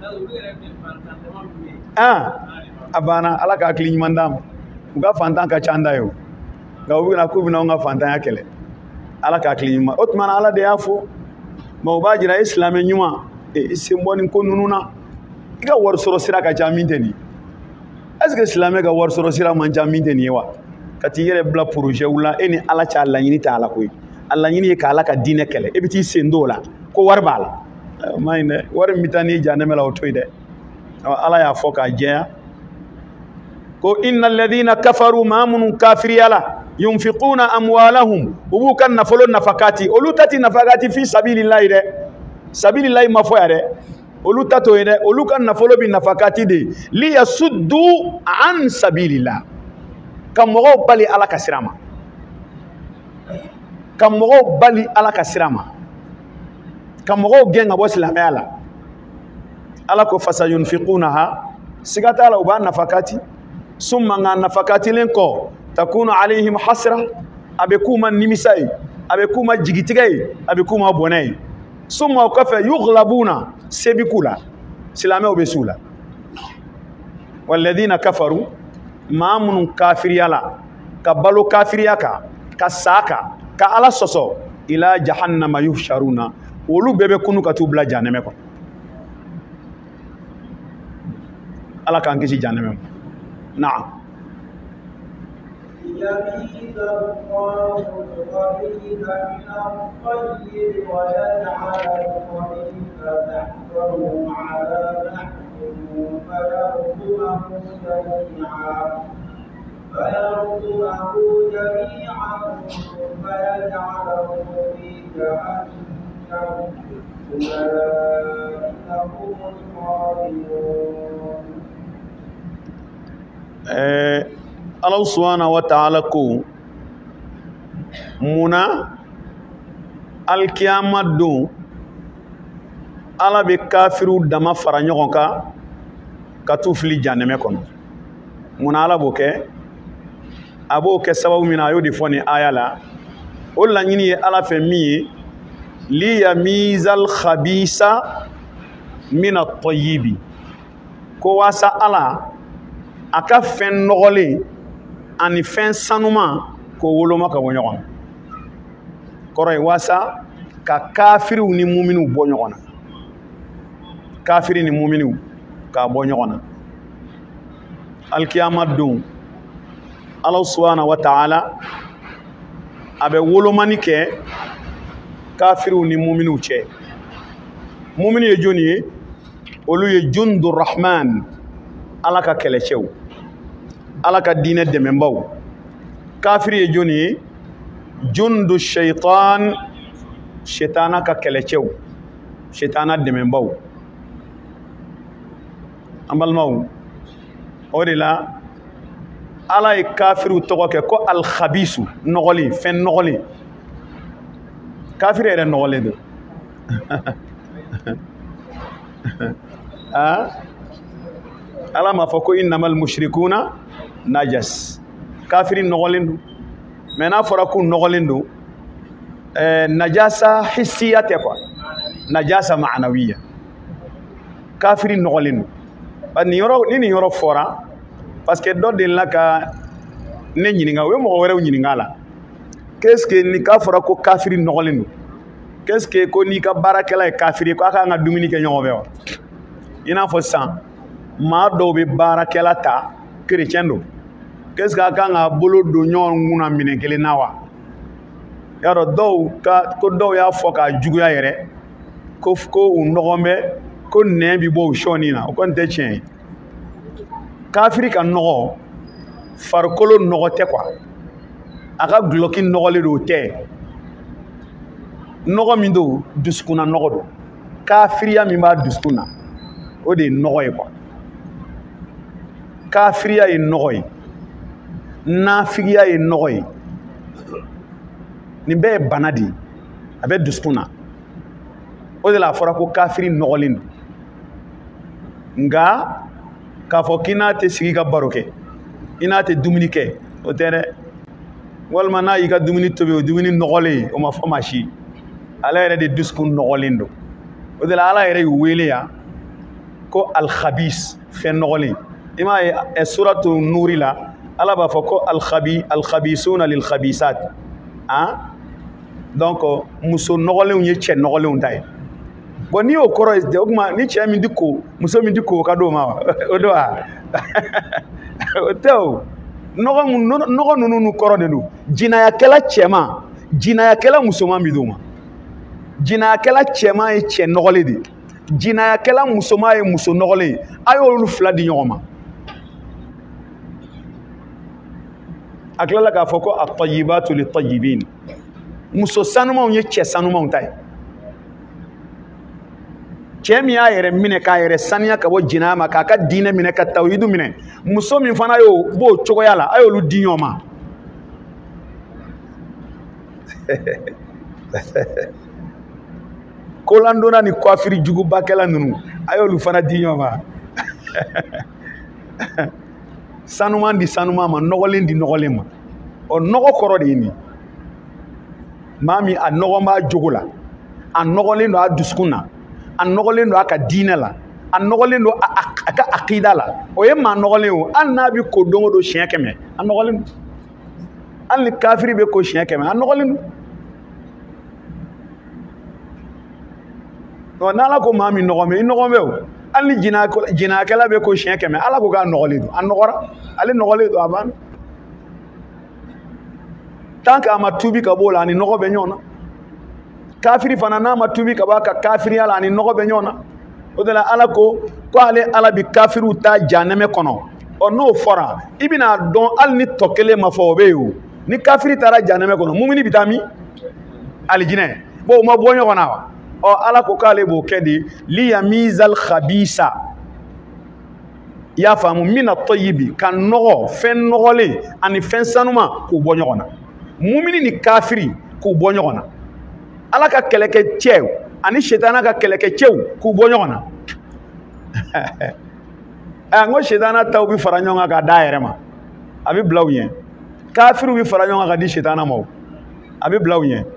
ah a banna ala ka hakili ɲuman d'a ma u ka fantan ka ca an da ye o nka u bɛna k'u bɛna an ka fantanya kɛlɛ ala ka hakili ɲuman o tuma na ala de y'a fɔ mɛ o b'a jira e silamɛ ɲuman e sen bɔ nin ko ninnu na i ka wari sɔrɔ sira ka ca min tɛ nin est ce que silamɛ ka wari sɔrɔ sira man ca min tɛ nin ye wa ka t'i yɛrɛ bila projet la e ni ala cɛ a laɲini tɛ ala koyi a laɲini ye ka ala ka diinɛ kɛlɛ e bɛ t'i sen don o la ko wari b'a la o ma ɲi dɛ wari min bɛ taa n'i janɛmɛ la o to yen dɛ ala y'a fɔ k'a jɛya ko inna alladhina kafaru maa minnu kafiriya la yunfiquna amwalahum u b'u ka nafolo nafakati olu ta ti nafakati fi sabilillahi dɛ sabilillahi ma fɔ ya dɛ olu ta to ye dɛ olu ka nafolo bi nafakati de li yasuddu an sabilillah ka mɔgɔw bali ala ka sira ma ka mɔgɔw bali ala ka sira ma ka mɔgɔw gɛn ka bɔ silamɛya la ala ko fasayunfiqunaha siga t'a la u b'a nafakati summa nka nafakatilen kɔ takunu alayhim hasra a bɛ k'u ma nimisa ye a bɛ k'u ma jigitigɛ ye a bɛ k'u ma bɔnɛ ye summa o kɔfɛ yughlabuna se bi k'u la silamɛw bɛ s'u la walladhina kafaru maa minnu kafiriya la ka balo kafiriya kan ka sa kan ka ala sɔsɔ ila jahannama yuhsharuna olu bɛɛ bɛ kunu ka t'u bila janɛmɛ kɔnɔ ala k'an kisi janɛmɛ ma naam
يميز الله الخبيث من الطيب ويجعل الخبيث تحته على نحوه فيركمه جميعا فيركمه جميعا فيجعله في جهنم أولئك هم الخاسرون.
Allah subhanahu wa ta'ala ko muna alkiyama don ala be kafiru dama fara ɲɔgɔn kan ka t'u fili janɛmɛ kɔnɔ muna ala b'o kɛ a b'o kɛ sababu min na a y'o de fɔ nin aya la o laɲini ye ala fɛ min ye liyamizal khabisa min at-tayyibi ko waasa ala a ka fɛn nɔgɔlen ani fɛn sanuma k'o woloma ka bɔ ɲɔgɔn na kɔrɔ ye waasa ka kafiriw ni muminiw bɔ ɲɔgɔn na kafiri ni muminiw k'a bɔ ɲɔgɔn na alikiyama don ala subhanahu wa ta'ala a bɛ wolomani kɛ kafiriw ni muminiw cɛ mumini ye jɔnni ye olu ye jundur rahman ala ka kɛlɛcɛw ala ka diinɛ dɛmɛbaw kafiri ye jɔnni ye jundu shaitan shaitana ka kɛlɛcɛw shaitana dɛmɛbaw an balimaw o de la ala ye kafiriw tɔgɔ kɛ ko alkhabisu nɔgɔlen fɛn nɔgɔlen kafiri yɛrɛ nɔgɔlen don ala m'a fɔ ko innamal mushrikuna najas kafiri nɔgɔlen don mɛ n'a fɔra k'u nɔgɔlen don najasa hissiya tɛ quoi najasa ma'anawiya kafiri nɔgɔlen don nin yɔrɔ ni nin yɔrɔ fɔra parce que dɔ delila ka ne ɲininka o ye mɔgɔ wɛrɛw ɲininka a la qu'est ce que ni k'a fɔra ko kafiri nɔgɔlen don qu'est ce que ko n'i ka baarakɛla ye kafiri ko a k'an ka dumuni kɛ ɲɔgɔn fɛ wa i n'a fɔ sisan maa dɔw bɛ baarakɛla ta chrétien don qu'est ce que a kan ka bolo don ɲɔgɔn kun na minɛn kelen na wa y'a dɔn dɔw ka ko dɔw y'a fɔ k'a juguya yɛrɛ ko ko u nɔgɔn bɛ ko nɛn bɛ bɔ u sɔɔni na o kɔni tɛ tiɲɛ ye kafiri ka nɔgɔ farikolo nɔgɔ tɛ quoi a ka gulɔki nɔgɔlen don o tɛ nɔgɔ min don dusukunna nɔgɔ don kafiriya min b'a dusukun na o de ye nɔgɔ ye quoi kafiriya ye nɔgɔ ye nafigiya ye nɔgɔ ye nin bɛɛ ye bana de ye a bɛ dusukun na o de la a fɔra ko kafiri nɔgɔlen don nka k'a fɔ k'i n'a tɛ sigi ka baro kɛ i n'a tɛ dumuni kɛ o tɛ dɛ walma n'a y'i ka dumuni tobi o dumuni nɔgɔlen o ma fɔ maa si ala yɛrɛ de dusukun nɔgɔlen don o de la ala yɛrɛ y'u wele yan ko al-khabis fɛn nɔgɔlen i m'a ye suratu nuri la ala b'a fɔ ko al-khabi al-khabisuna lil-khabisat hein donc muso nɔgɔlenw ye cɛ nɔgɔlenw ta ye bon n'i y'o kɔrɔ ye o kuma ni cɛ min di ko muso min di ko ka d'o ma wa o don wa o tɛ o nɔgɔ mun nɔgɔ ninnu n'u kɔrɔ de don jinayakɛla cɛman jinayakɛla musoman bi d'o ma jinayakɛla cɛman ye cɛ nɔgɔlen de jinayakɛla musoman ye muso nɔgɔlen ye a y'olu fila di ɲɔgɔn ma a tilala k'a fɔ ko at-tayyibatu lit-tayyibin muso sanumanw ye cɛ sanumanw ta ye cɛ min y'a yɛrɛ minɛ k'a yɛrɛ saniya ka bɔ jinaya ma k'a ka diinɛ minɛ ka tawhidu minɛ muso min fana y'o b'o cogoya la a y'olu di ɲɔgɔn ma kolandonna ni coiffure jugubakɛla ninnu a y'olu fana di ɲɔgɔn ma sanuman di sanuman ma nɔgɔlen di nɔgɔlen ma o nɔgɔ kɔrɔ de ye nin maa min a nɔgɔ b'a jogo la a nɔgɔlen don a dusukun na a nɔgɔlen don a ka diinɛ la a nɔgɔlen don a ka akida la o ye maa nɔgɔlen o hali n'a bɛ ko don o don siɲɛ kɛmɛ a nɔgɔlen don hali ni kafiri bɛ ko siɲɛ kɛmɛ a nɔgɔlen don n'ala ko maa min nɔgɔ bɛ i nɔgɔ bɛ o hali ni jinayakɛla bɛ ko siɲɛ kɛmɛ ala ko k'a nɔgɔlen don a nɔgɔra ale nɔgɔlen don a banna tant que a ma tuubi ka b'o la ani nɔgɔ bɛ ɲɔgɔn na kafiri fana n'a ma tuubi ka bɔ a ka kafiriya la ani nɔgɔ bɛ ɲɔgɔn na o de la ala ko ko ale ala bi kafiriw ta jahanɛmɛ kɔnɔ ɔ n'o fɔra i bɛna dɔn hali ni tɔ kelen ma fɔ o bɛ yen o ni kafiri taara jahanɛmɛ kɔnɔ mumini bɛ taa min alijinɛ bon o ma bɔ ɲɔgɔn na wa ɔ ala ko k'ale b'o kɛ de liyamizal khabisa i y'a faamu mina tɔyibi ka nɔgɔ fɛn nɔgɔlen ani fɛn sanuma k'u bɔ ɲɔgɔn na mumini ni kafiri k'u bɔ ɲɔgɔn na ala ka kɛlɛkɛ cɛw ani shetana ka kɛlɛkɛ cɛw k'u bɔ ɲɔgɔn na ɛ n ko shetana taw bi fara ɲɔgɔn kan k'a d'a yɛrɛ ma a bɛ bila u ɲɛ kafiriw bi fara ɲɔgɔn kan ka di shetana ma a bɛ bila u ɲɛ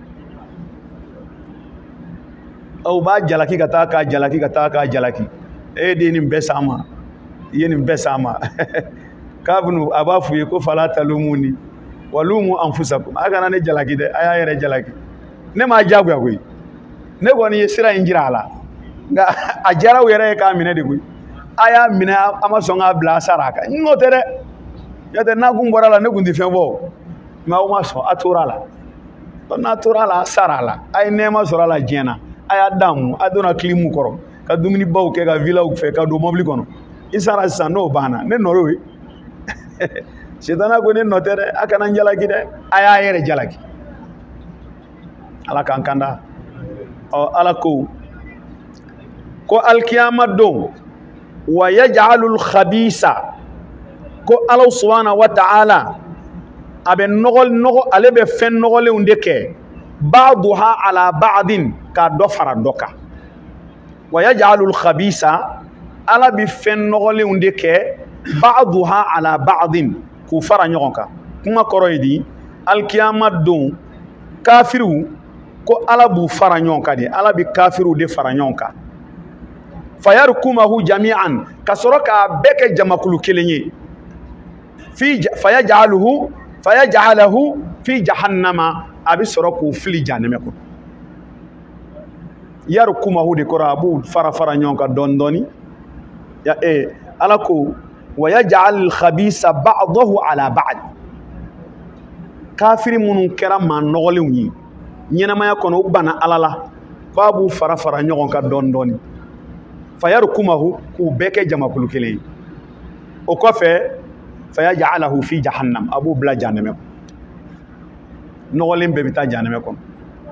aw b'a jalaki ka taa k'a jalaki ka taa k'a jalaki e de ye nin bɛɛ s'an ma i ye nin bɛɛ s'an ma kafinu a b'a f'u ye ko fala talumuni walumu anfusakum a kana ne jalaki dɛ a y'a yɛrɛ jalaki ne m'a diyagoya koyi ne kɔni ye sira in jira a la nka a diyara u yɛrɛ ye k'a minɛ de koyi a y'a minɛ a ma sɔn k'a bila a sara a kan n'o tɛ dɛ n'o tɛ n'a kun bɔra la ne kun tɛ fɛn fɔ mɛ aw ma sɔn a tora a la n'a tora a la a sara a la a ye nɛɛma sɔrɔ a la diɲɛ na a y'a daamu a donna kilimu kɔrɔ ka dumunibaw kɛ ka vilaw fɛ ka don mɔbili kɔnɔ i sara sisan n'o banna ne nɔ y'o ye sitana ko ne nɔ tɛ dɛ a kana n jalaki dɛ a y'a yɛrɛ jalaki ala k'an kanda ɔ ala ko ko alikiyama don wa yaj'alul khabisa ko ala subhanahu wa ta'ala a bɛ nɔgɔ nɔgɔ ale bɛ fɛn nɔgɔlenw de kɛ ba'duha ala ba'din ka dɔ fara dɔ kan wa yaj'alul khabisa ala bɛ fɛn nɔgɔlenw de kɛ ba'duha ala ba'din k'u fara ɲɔgɔn kan kuma kɔrɔ ye di alikiyama don kafiriw ko ala b'u fara ɲɔgɔn kan de ala bɛ kafiriw de fara ɲɔgɔn kan fayarkumahu jami'an ka sɔrɔ k'a bɛɛ kɛ jamakulu kelen ye fi fayaj'aluhu fayaj'alahu fi jahannama a bɛ sɔrɔ k'u fili jahanɛmɛ kɔnɔ yarkumahu de kɔrɔ a b'u fara fara ɲɔgɔn kan dɔɔni dɔɔni ya ee ala ko wa yaj'al khabisa ba'dahu ala ba'd kafiri minnu kɛra maa nɔgɔlenw ye ɲɛnamaya kɔnɔ u banna ala la f'a b'u fara fara ɲɔgɔn kan dɔɔni dɔɔni fayarkumahu k'u bɛɛ kɛ jamakulu kelen ye o kɔfɛ fayaj'alahu fi jahannam a b'u bila jahanɛmɛ kɔnɔ nɔgɔlen bɛɛ bɛ taa jahanɛmɛ kɔnɔ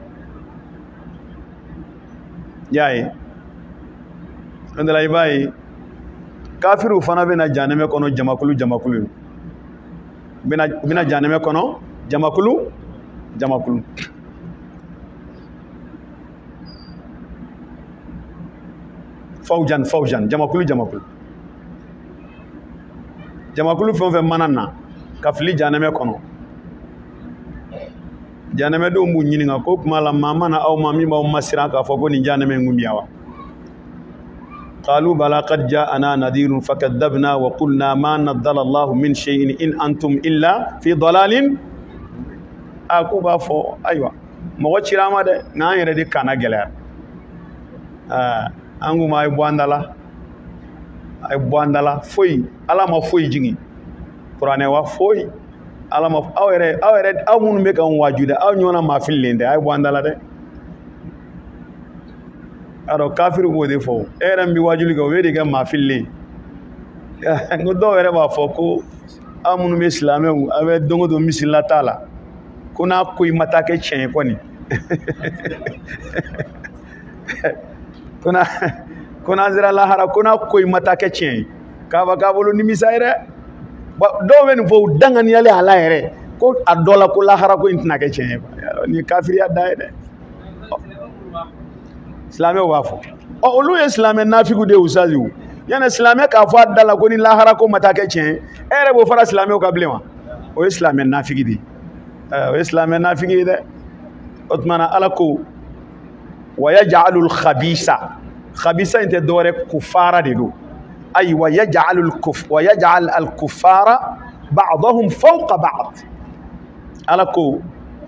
y'a ye o de la i b'a ye kafiriw fana bɛna jahanɛmɛ kɔnɔ jamakulu jamakulu u bɛna jahanɛmɛ kɔnɔ jamakulu jamakulu fawjan fawjan jamakulu jamakulu jamakulu fɛn o fɛn mana na ka fili jahanɛmɛ kɔnɔ janame do mu nyininga ko kuma la mama na aw mami ba masira ka fo ko ni janame ngumiyawa qalu bala qad ja'ana nadirun fakadzabna wa qulna ma nazzala Allah min shay'in in antum illa fi dalalin aku ba fo aywa mo cirama de na yere de kana gele ah angu may bwandala ay bwandala foyi ala ma foyi jingi qur'ane wa foyi ala ma awere awere amun be kan wajude aw nyona ma filinde ay bwandala de aro kafiru go de fo eram bi wajuli go we de ga ma fille ngo do were ba fo ko amun be islame wu awe dongo do misilla tala kuna kuy matake chen ko ni kuna kuna zira lahara kuna kuy matake chen ka ba ka bolu ni misaire do wen fo dangani yale ala ere ko adola ko lahara ko intina ke chen ni kafiriya dai de islame wa fo o olu islame nafigu de usazu yana islame ka fo adala ko ni lahara ko matake chen ere bo fara islame ko blema o islame nafigi di o islame nafigi de otmana alako ويجعل الخبيث خبيث انت دور كفار ديدو اي ويجعل الكف ويجعل الكفار بعضهم فوق بعض الكو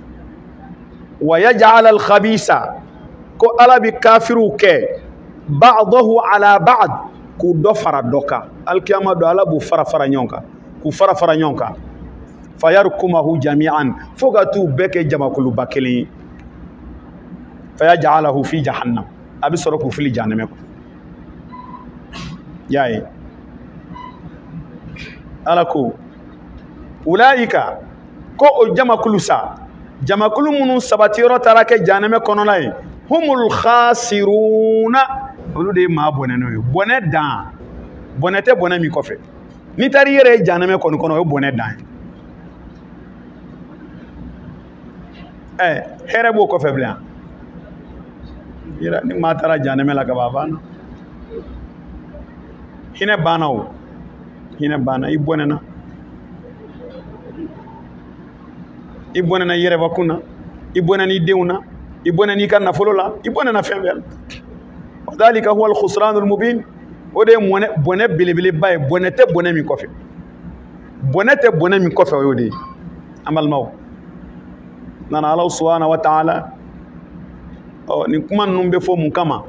ويجعل الخبيث كو الا بكافرو كي بعضه على بعض كو دفر دوكا الكيما دو الا بو فرفر نيونكا كو فرفر نيونكا فيركمه جميعا فوغاتو بك جما كلو باكلي فيجعله في جهنم ابي سركو في جهنم ياي alako ulaika ko jama kulusa jama kulu munu sabatiro tarake janame konolay humul khasiruna olude ma boneno yo bonet dan bonete bonami kofe ni tari yere janame kono kono yo bonet dan eh herebo kofe blan ira ni matara janame la kababana hine banawo hine bana ibonena ibonena yere bakuna ibonena ideuna ibonena kana folola ibonena fembel wadalika huwa al-khusran al-mubin ode mone bone bilibili bay bonete bone mi kofi bonete bone mi kofi yodi amal maw nana Allah subhanahu wa ta'ala o ni kuma numbe fo mun kama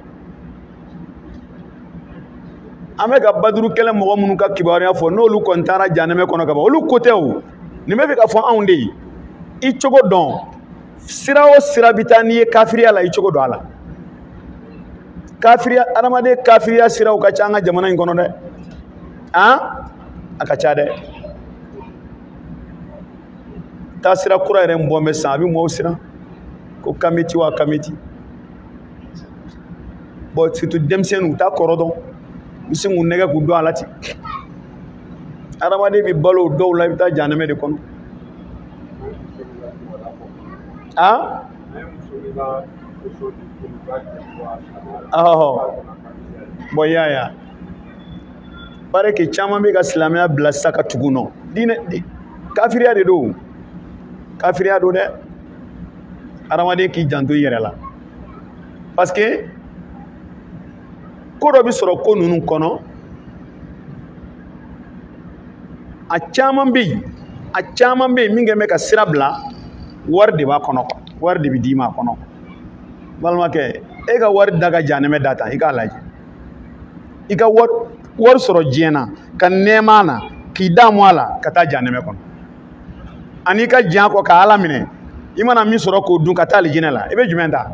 amega badru kele mo munu ka kibaru fo no lu kontara janeme kono ka ba lu kote o ni me fi ka fo awndi i chogo don sirawo sirabitani kafiriya la i chogo do ala kafiriya aramade kafiriya sirawo ka changa jamana ngono de ha aka chade ta sira kura ere mbombe sabi mo sira ko kamiti wa kamiti bo situ demsenu ta korodon bisi mun nega ku do alati aramade bi balo do la bita janame de kono ah oh boyaya pare ke chama be ga islamia blassa ka tuguno dine kafiriya de do kafiriya do de aramade ki janto yerela parce que ko do bi soro ko nunu kono a chaman be a chaman be minge me ka sirabla warde ba kono ko warde bi dima kono balma ke e ga warde daga janeme data e ga laji e ga war war soro jena kan nemana ki damwala kata janeme kono ani ka jan ko ka alamine imana mi soro ko dun kata alijinela e be jumenta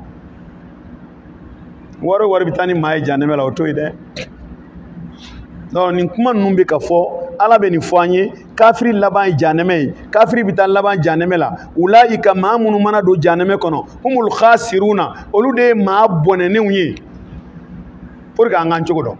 waro war bitani mai janeme la oto ide donc ni kuma numbe ka fo ala be ni foanye kafiri laban janeme kafiri bitan laban janeme la ulaika maamunu mana do janeme kono humul khasiruna olude ma bonene unye pour ga ngan chogodo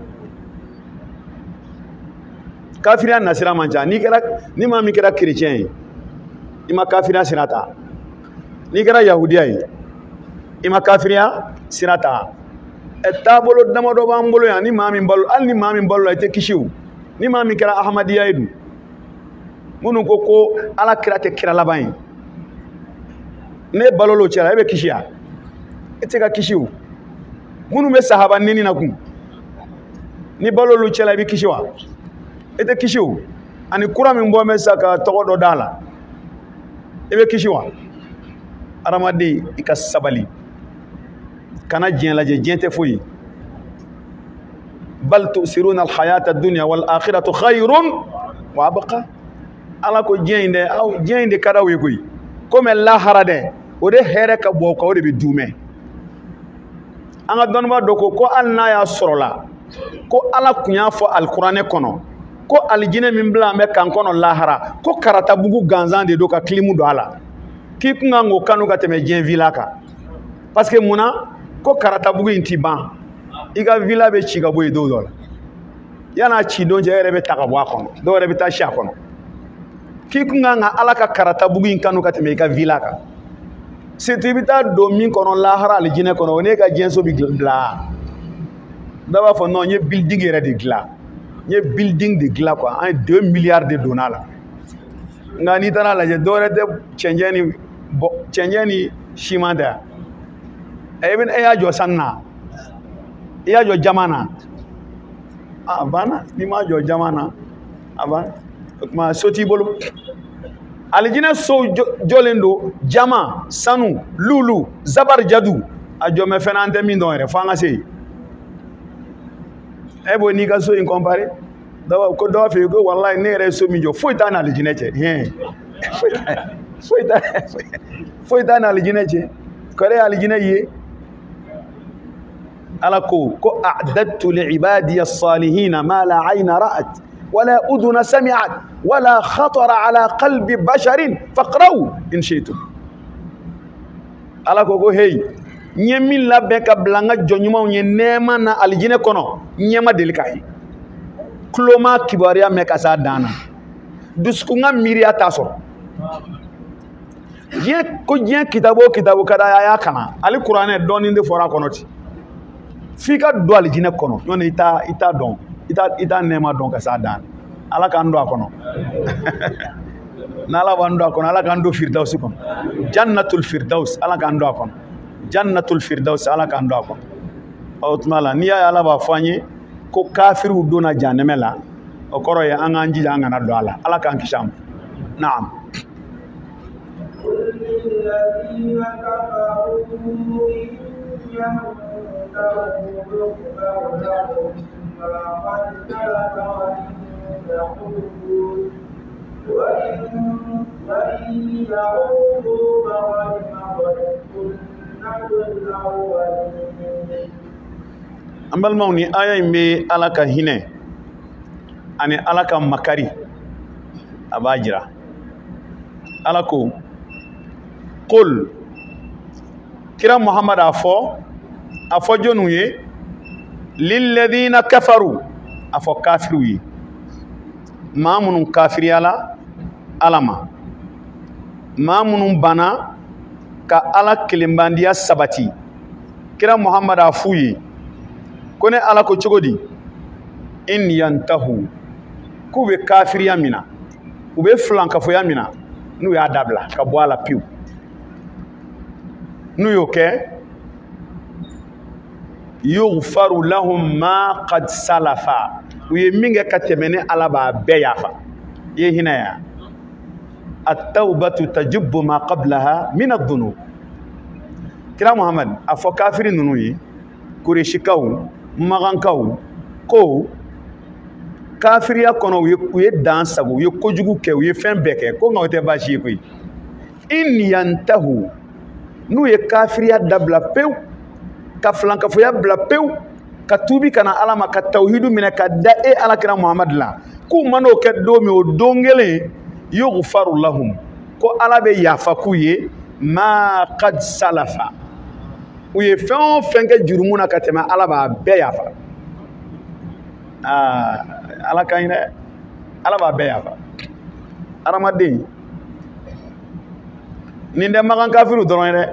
kafiri an nasira manja ni kera ni ma mi kera chrétien ima kafiri sirata ni kera yahudiya ima kafiri sirata etabolo damado bambolo ya ni mami mbalo al ni mami mbalo ite kishiu ni mami kira ahmadiya edu munu koko ala kira te kira labain ne balolo cɛla e bɛ kisi a e tɛ ka kisi o minnu bɛ sahaba neni na kun ni balolo cɛla i bɛ kisi wa e tɛ kisi o ani kura min bɔ mɛ sa ka tɔgɔ dɔ d'a la e bɛ kisi wa adamaden i ka sabali kana diɲɛ lajɛ diɲɛ tɛ foyi bal tu'siruna al-hayata ad-dunya wal akhiratu khayrun wa abqa ala ko diɲɛ in dɛ aw diɲɛ in de ka d'aw ye koyi komi lahara dɛ o de hɛrɛ ka bɔ o kan o de bɛ duumɛ an ka dɔnniba dɔ ko ko hali n'a y'a sɔrɔ la ko ala kun y'a fɔ alikuranɛ kɔnɔ ko alijinɛ min bila an bɛ kan kɔnɔ lahara ko karatabugu gansan de don ka kilimu don a la k'i kun kan k'o kanu ka tɛmɛ diɲɛ villa kan parce que munna ko karatabugu in ti ban i ka villa bɛ ci ka bɔ yen don dɔ la yan'a ci don cɛ e yɛrɛ bɛ ta ka bɔ a kɔnɔ dɔw yɛrɛ bɛ taa si a kɔnɔ k'i kun kan ka ala ka karatabugu in kanu ka tɛmɛ i ka villa kan surtout i bɛ taa don min kɔnɔ lahara alijinɛ kɔnɔ o ne ka diɲɛ so bɛ bila dɔw b'a fɔ non n ye building yɛrɛ de dilan n ye building de dilan quoi an ye deux milliards de donna la nka n'i taara lajɛ dɔwɛrɛ tɛ cɛncɛn ni bɔ cɛncɛn ni siman tɛ e bɛ e y'a jɔ sanu na i y'a jɔ jama na a banna n'i m'a jɔ jama na a banna o tuma so t'i bolo alijinɛ so jɔlen don jama sanu lulu zabarijadu a jɔmɛ fɛn an tɛ min dɔn yɛrɛ fo an ka se yen e b'o n'i ka so in compare dɔw ko dɔw fɛ yen ko walayi ne yɛrɛ ye so min jɔ foyi t'a n'alijinɛ cɛ hɛn foyi t'a foyi t'a n'alijinɛ cɛ kɔrɔ ye alijinɛ ye ala ko ko a'dadtu li'ibadiya as-salihina ma la 'ayna ra'at wala udhuna sami'at wala khatara ala qalbi basharin faqra'u in shi'tum ala ko ko hey nye min labɛn ka bila n ka jɔnɲumanw ye nɛɛma na alijinɛ kɔnɔ ɲɛ ma deli k'a ye tulo ma kibaruya mɛn ka s'a dan na dusukun ka miiriya t'a sɔrɔ diɲɛ ko diɲɛ kitabu o kitabu ka d'a ye a y'a kalan hali kuranɛ dɔɔnin de fɔra a kɔnɔ ten f'i ka don alijinɛ kɔnɔ ɲɔni i t'a i t'a dɔn i t'a i t'a nɛɛma dɔn ka s'a dan na ala k'an don a kɔnɔ n'ala b'an don a kɔnɔ ala k'an don firidawusi kɔnɔ jannatul firdaus ala k'an don a kɔnɔ jannatul firdaus ala k'an don a kɔnɔ o tuma la n'i y'a ye ala b'a fɔ an ye ko kafiriw donna jahanɛmɛ la o kɔrɔ ye an k'an jija an kana don a la ala k'an kisi a ma naam an balimaw ni aya in bɛ ala ka hinɛ ani ala ka makari a b'a jira ala ko qul kira muhammad a fɔ a fɔ jɔnniw ye lilladina kafaru a fɔ kafiriw ye maa minnu kafiriyala ala ma maa minnu banna ka ala kelenbandiya sabati kira muhammad a f'u ye ko ne ala ko cogo di in yantahu k'u bɛ kafiriya min na u bɛ filankafoya min na n'u y'a dabila ka bɔ a la pewu n'u y'o kɛ yughfaru lahum ma qad salafa u ye min kɛ ka tɛmɛ ni ala b'a bɛɛ yafa i ye hinɛ ya at-tawbatu tajubbu ma qablaha min ad-dunub kira muhammad a fɔ kafiri ninnu ye kureshikaw magankaw ko kafiriya kɔnɔ u ye dan sago u ye kojugu kɛ u ye fɛn bɛɛ kɛ ko nka o tɛ baasi ye koyi in yantahu n'u ye kafiriya dabila pewu ka filankafoya bila pewu ka tuubi kana ala ma ka tawhidu minɛ ka da e alakira muhammad la k'u man'o kɛ don min o don kelen yughfaru lahum ko ala bɛ yafa k'u ye ma qad salafa u ye fɛn o fɛn kɛ jurumu na ka tɛmɛ ala b'a bɛɛ yafa aa ala ka ɲi dɛ ala b'a bɛɛ yafa adamaden nin tɛ magan kafiriw dɔrɔn ye dɛ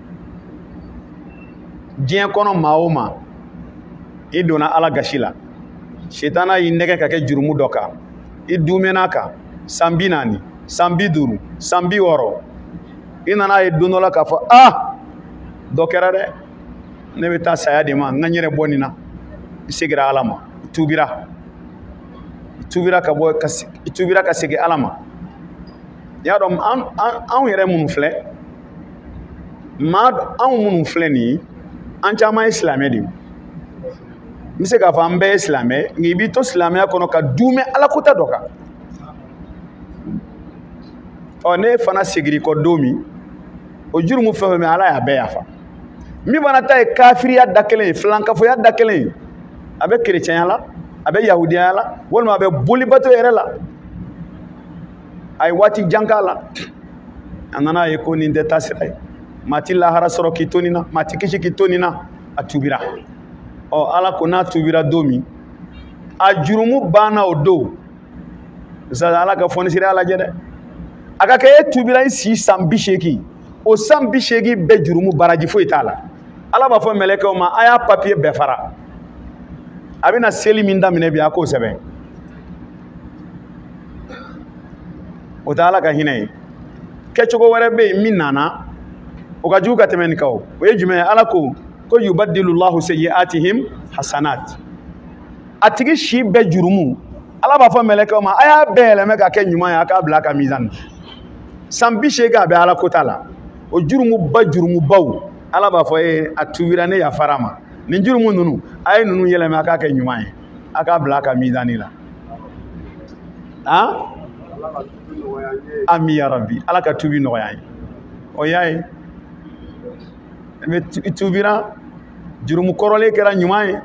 diɲɛ kɔnɔ maa o maa i donna ala gasi la sitana y'i nɛgɛ ka kɛ jurumu dɔ kan i duumɛn'a kan san bi naani san bi duuru san bi wɔɔrɔ i nana ye don dɔ la k'a fɔ ah dɔ kɛra dɛ ne bɛ taa saya de ma n ka n yɛrɛ bɔ nin na i segira ala ma i tubira i tubira ka bɔ i tubira ka segin ala ma i y'a dɔn anw yɛrɛ minnu filɛ maa anw minnu filɛ nin ye an caman ye silamɛ de ye n bɛ se k'a fɔ an bɛɛ ye silamɛ nka i b'i to silamɛya kɔnɔ ka duumɛ ala kota dɔ kan ɔ ne fana segira i kɔ don min o jurumu fɛn o fɛn bɛ ala y'a bɛɛ yafa min fana ta ye kafiriya da kelen ye filankafoya da kelen ye a bɛ kerecɛnya la a bɛ yahudiyaya la walima a bɛ bolibato yɛrɛ la a ye waati jan k'a la a nana ye ko nin tɛ taasira ye maa ti lahara sɔrɔ k'i to nin na maa ti kisi k'i to nin na a tubira ɔ ala ko n'a tubira don min a jurumu banna o don sisan ala ka fɔnisiriya lajɛ dɛ a ka kɛ e tubira i si san bi seegin o san bi seegin bɛɛ jurumu baraji foyi t'a la ala b'a fɔ mɛlɛkɛw ma a y'a papiye bɛɛ fara a bɛna seli min daminɛ bi a k'o sɛbɛn o tɛ ala ka hinɛ ye kɛcogo wɛrɛ bɛ yen min nana o ka jugu ka tɛmɛ nin kan o ye jumɛn ye ala ko ko yubadilullahu sayyi'atihim hasanat a tigi si bɛɛ jurumu ala b'a fɔ mɛlɛkɛw ma a y'a bɛɛ yɛlɛmɛ ka kɛ ɲuman ye a k'a bila a ka mizani san bi seegin a bɛ ala kota la o jurumuba jurumubaw ala b'a fɔ e a tubira ne yafara ma nin jurumu ninnu a ye ninnu yɛlɛmɛ a k'a kɛ ɲuman ye a k'a bila a ka mizani la han ami ya rabbi ala ka tubi nɔgɔya ye o y'a ye i tubira jurumu kɔrɔlen kɛra ɲuman ye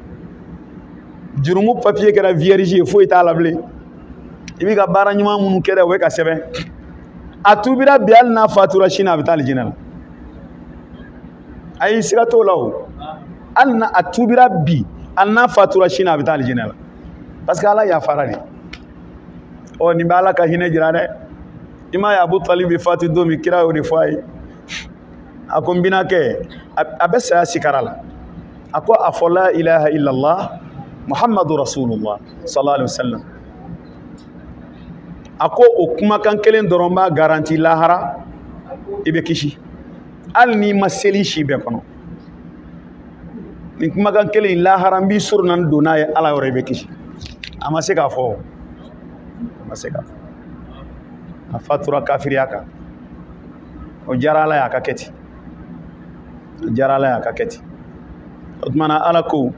jurumu papiye kɛra vierge ye foyi t'a la bilen i b'i ka baara ɲuman minnu kɛ dɛ o bɛ ka sɛbɛn a tubira bi hali n'a fatura sini a bɛ taa alijinɛ la ayi siga t'o la o hali n'a a tubira bi hali n'a fatura sini a bɛ taa alijinɛ la parce que ala yafara de ɔ nin bɛ ala ka hinɛ jira dɛ i m'a ye Abu Talibi fatu don min kira y'o de fɔ a ye a ko n binakɛ a bɛ saya sikara la a ko a fɔ la ilaha illallah muhammadu rasulullah sallallahu alaihi wasallam a ko o kumakan kelen dɔrɔn b'a garanti lahara i bɛ kisi hali n'i ma seli si bɛɛ kɔnɔ nin kumakan kelen lahara n b'i sɔrɔ na don n'a ye ala yɔrɔ i bɛ kisi a ma se k'a fɔ a ma se k'a fɔ a fatura kafiriya kan o diyara ala ye a ka kɛ ten o diyara ala ye a ka kɛ ten o tuma na ala ko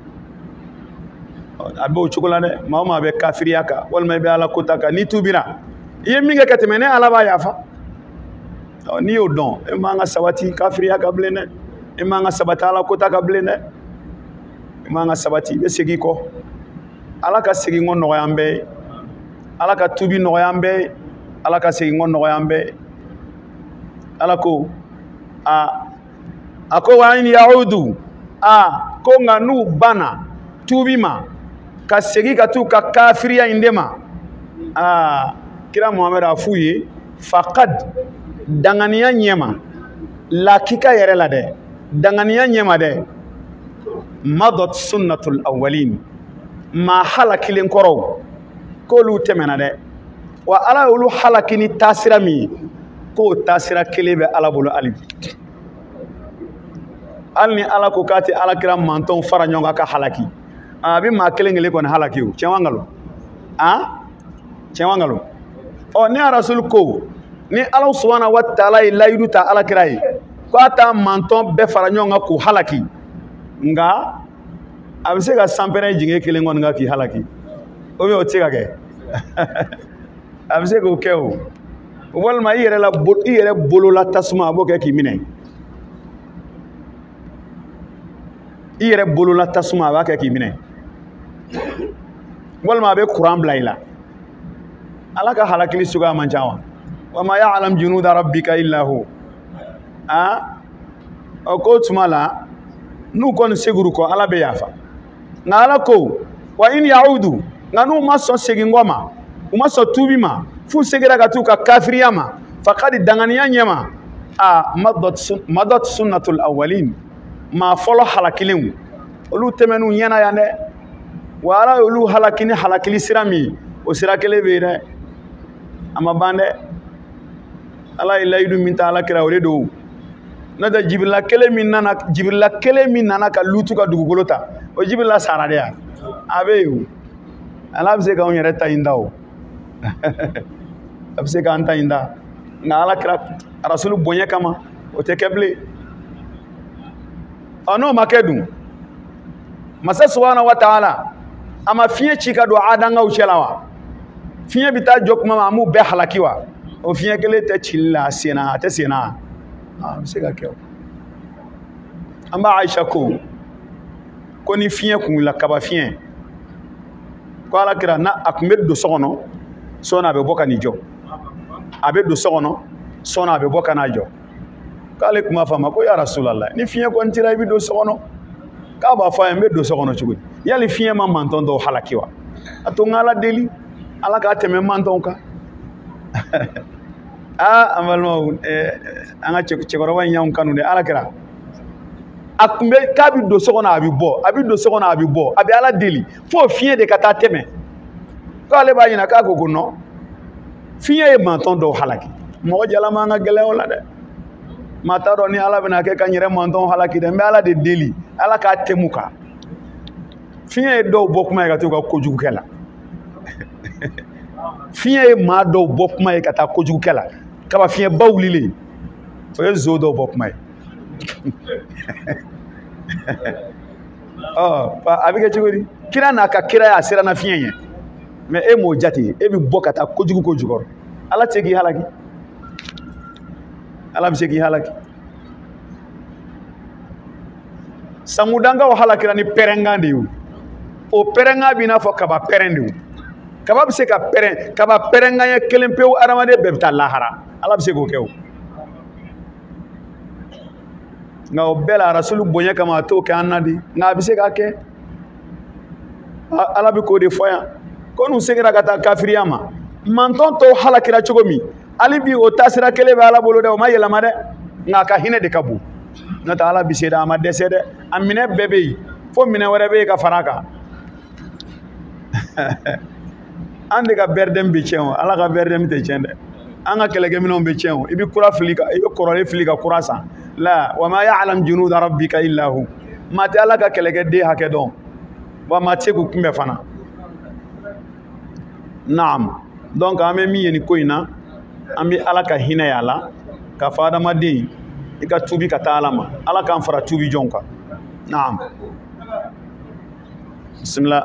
a bɛ o cogo la dɛ maa o maa bɛ kafiriya kan walima i bɛ ala kota kan n'i tubira i ye min kɛ ka tɛmɛ ne ala b'a yafa n'i y'o dɔn e man ka sabati kafiriya kan bilen dɛ e man ka sabati ala kota kan bilen dɛ e man ka sabati i bɛ segin i kɔ ala ka segin ko nɔgɔya an bɛɛ ye ala ka tubi nɔgɔya an bɛɛ ye ala ka segin ko nɔgɔya an bɛɛ ye ala ko a a ko wa in ya'udu a ko nka n'u banna tubi ma ka segin ka t'u ka kafiriya in de ma aa kira Muhamɛd a f'u ye faqad danganiya ɲɛma lakika yɛrɛ la dɛ danganiya ɲɛma dɛ madat sunnatul awwalin maa halakilen kɔrɔw k'olu tɛmɛna dɛ wa ala y'olu halaki ni taasira min ye k'o taasira kelen bɛ ala bolo hali bi hali ni ala ko k'a tɛ alakira mantɔnw fara ɲɔgɔn kan ka halaki a bɛ maa kelen kelen kɔni halaki o tiɲɛ wa nkalon han tiɲɛ wa nkalon ɔ ne arasul ko ni ala subhanahu wa taala ye layidu ta alakira ye k'a t'a mantɔn bɛɛ fara ɲɔgɔn kan k'u halaki nka a bɛ se ka sanpɛrɛn jigin kelen kɔni kan k'i halaki o bɛ o tɛ se ka kɛ a bɛ se k'o kɛ o walima i yɛrɛ la i yɛrɛ bolola tasuma a b'o kɛ k'i minɛ i yɛrɛ bolola tasuma a b'a kɛ k'i minɛ walima a bɛ kuran bila i la ala ka halakili suguya man ca wa wa ma ya'lam junuda rabbika illa hu a o ko tuma la n'u kɔni seguru kɔ ala bɛ yafa nka ala ko wa in ya'udu nka n'u ma sɔn segin kɔ ma u ma sɔn tuubi ma f'u segira ka t'u ka kafiriya ma faqad danganiya ɲɛma a madat sunnatul awwalin maa fɔlɔ halakilenw olu tɛmɛn'u ɲɛna yan dɛ wa ala y'olu halaki ni halakili sira min o sira kelen bɛ yen dɛ a ma ban dɛ ala ilayidu min ta ala kira o de do na da Jibrila kelen min nana Jibrila kelen min nana ka Lutu ka dugukolo ta o Jibrila sara de ya a bɛ yen o ala bɛ se k'anw yɛrɛ ta in da o a bɛ se k'an ta in da nka ala kira rasulu bonya kama o tɛ kɛ bilen ɔ n'o ma kɛ dun masa subhanahu wa ta'ala a ma fiɲɛ ci ka don adangaw cɛla wa fiɲɛ bɛ taa jɔ kuma ma an b'u bɛɛ halaki wa o fiɲɛ kelen tɛ cili la a senna a tɛ senna a bɛ se ka kɛ o an b'a Aisha ko ko ni fiɲɛ kun wulila kaba fiɲɛ ko ala kira na a tun bɛ don so kɔnɔ sɔɔni a bɛ bɔ ka n'i jɔ a bɛ don so kɔnɔ sɔɔni a bɛ bɔ ka n'a jɔ k'ale kuma fɔ a ma ko ya Rasulallah ni fiɲɛ kɔni cira i bɛ don so kɔnɔ k'a b'a fɔ a ye n bɛ don so kɔnɔ cogo di yali fiɲɛ ma mantɔn dɔw halaki wa a to n ka ala deli ala k'a tɛmɛ mantɔnw kan aa an balimaw an ka cɛkɔrɔba in y'anw kanu dɛ ala kɛra a tun bɛ k'a bɛ don so kɔnɔ a bɛ bɔ a bɛ don so kɔnɔ a bɛ bɔ a bɛ ala deli fo fiɲɛ de ka taa tɛmɛ k'ale b'a ɲɛna k'a ko ko non fiɲɛ ye mantɔn dɔw halaki mɔgɔ jalama an ka gɛlɛya o la dɛ maa t'a dɔn ni ala bɛna kɛ ka n yɛrɛ mantɔn halaki dɛ n bɛ ala de deli ala k'a tɛmɛ kan fiɲɛ ye dɔw bɔ kuma ye ka to ka kojugu kɛ la fiɲɛ ye maa dɔw bɔ kuma ye ka taa kojugu kɛ la kaba fiɲɛ ba wulilen o ye zo dɔw bɔ kuma ye ɔ a bɛ kɛ cogo di kira n'a ka kira y'a siranna fiɲɛ ɲɛ mɛ e m'o jate e bɛ bɔ ka taa kojugu kojugu ala tɛ se k'i halaki ala bɛ se k'i halaki samudankaw halakira ni pɛrɛnkan de ye o pɛrɛnkan b'i n'a fɔ kaba pɛrɛn de ye kaba bɛ se ka pɛrɛn kaba pɛrɛnkan ye kelen pewu adamaden bɛɛ bɛ taa lahara ala bɛ se k'o kɛ o nka o bɛɛ la rasulu bonya kama a t'o kɛ an na de nka a bɛ se k'a kɛ ala bɛ k'o de fɔ yan ko n'u seginna ka taa kafiriya ma mantɔn tɔw halakira cogo min hali bi o taasira kelen bɛ ala bolo dɛ o ma yɛlɛma dɛ nka a ka hinɛ de ka bon n'o tɛ ala bɛ se dɛ a ma dɛsɛ dɛ a minɛ bɛɛ bɛ yen fo minɛ wɛrɛ bɛ yen ka fara a kan an de ka bɛrɛdɛn bɛ tiɲɛ o ala ka bɛrɛdɛn tɛ tiɲɛ dɛ an ka kɛlɛkɛminɛnw bɛ tiɲɛ o i bɛ kura fili ka i bɛ kɔrɔlen fili ka kura san la wa ma ya'lamu junuda rabbika illa hu maa tɛ ala ka kɛlɛkɛden hakɛ dɔn wa maa tɛ se k'u kunbɛn fana naam donc an bɛ min ye nin ko in na an bɛ ala ka hinɛ y'a la k'a fɔ adamaden i ka tuubi ka taa ala ma ala k'an fara tuubi jɔnw kan naam bisimila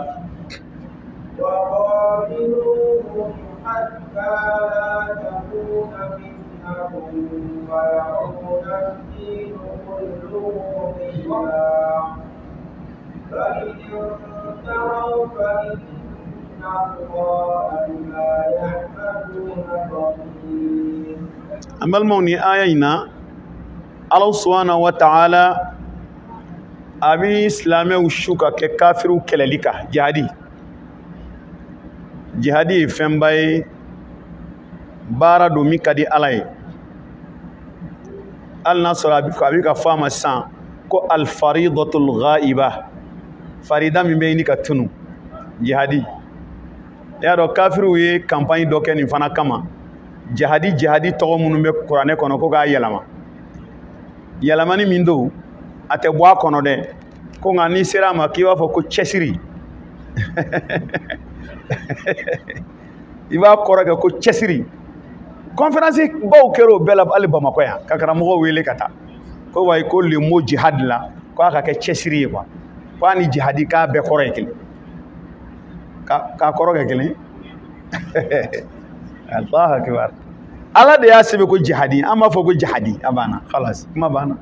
وقاتلوهم حتى لا تكون فتنة ويكون الدين كله لله فإن انتهوا فإن الله بما يعملون بصير.
أما الموني آيينا الله سبحانه وتعالى أبي إسلامي وشوكا ككافر كلاليكا جهادي jihadi fɛn ba ye baara don min ka di ala ye hali n'a sɔrɔ a bɛ ka fɔ a ma sisan ko alfaridatul ghaiba farida min bɛ ɲini ka tunu jihadi i y'a dɔn kafiriw ye campagne dɔ kɛ nin fana kama jihadi jihadi tɔgɔ minnu bɛ kuranɛ kɔnɔ ko k'a yɛlɛma yɛlɛmani min don a tɛ bɔ a kɔnɔ dɛ ko nka n'i sera a ma k'i b'a fɔ ko cɛsiri i b'a kɔrɔ kɛ ko cɛsiri conférence baw kɛra o bɛɛ la hali Bamakɔ yan ka karamɔgɔw wele ka taa ko wayi ko le mot jihad la ko a ka kɛ cɛsiri ye quoi ko a ni jihadi k'a bɛɛ kɔrɔ ye kelen k'a kɔrɔ kɛ kelen Allahu akbar ala de y'a sɛbɛn ko jihadi an b'a fɔ ko jihadi a banna khalas kuma banna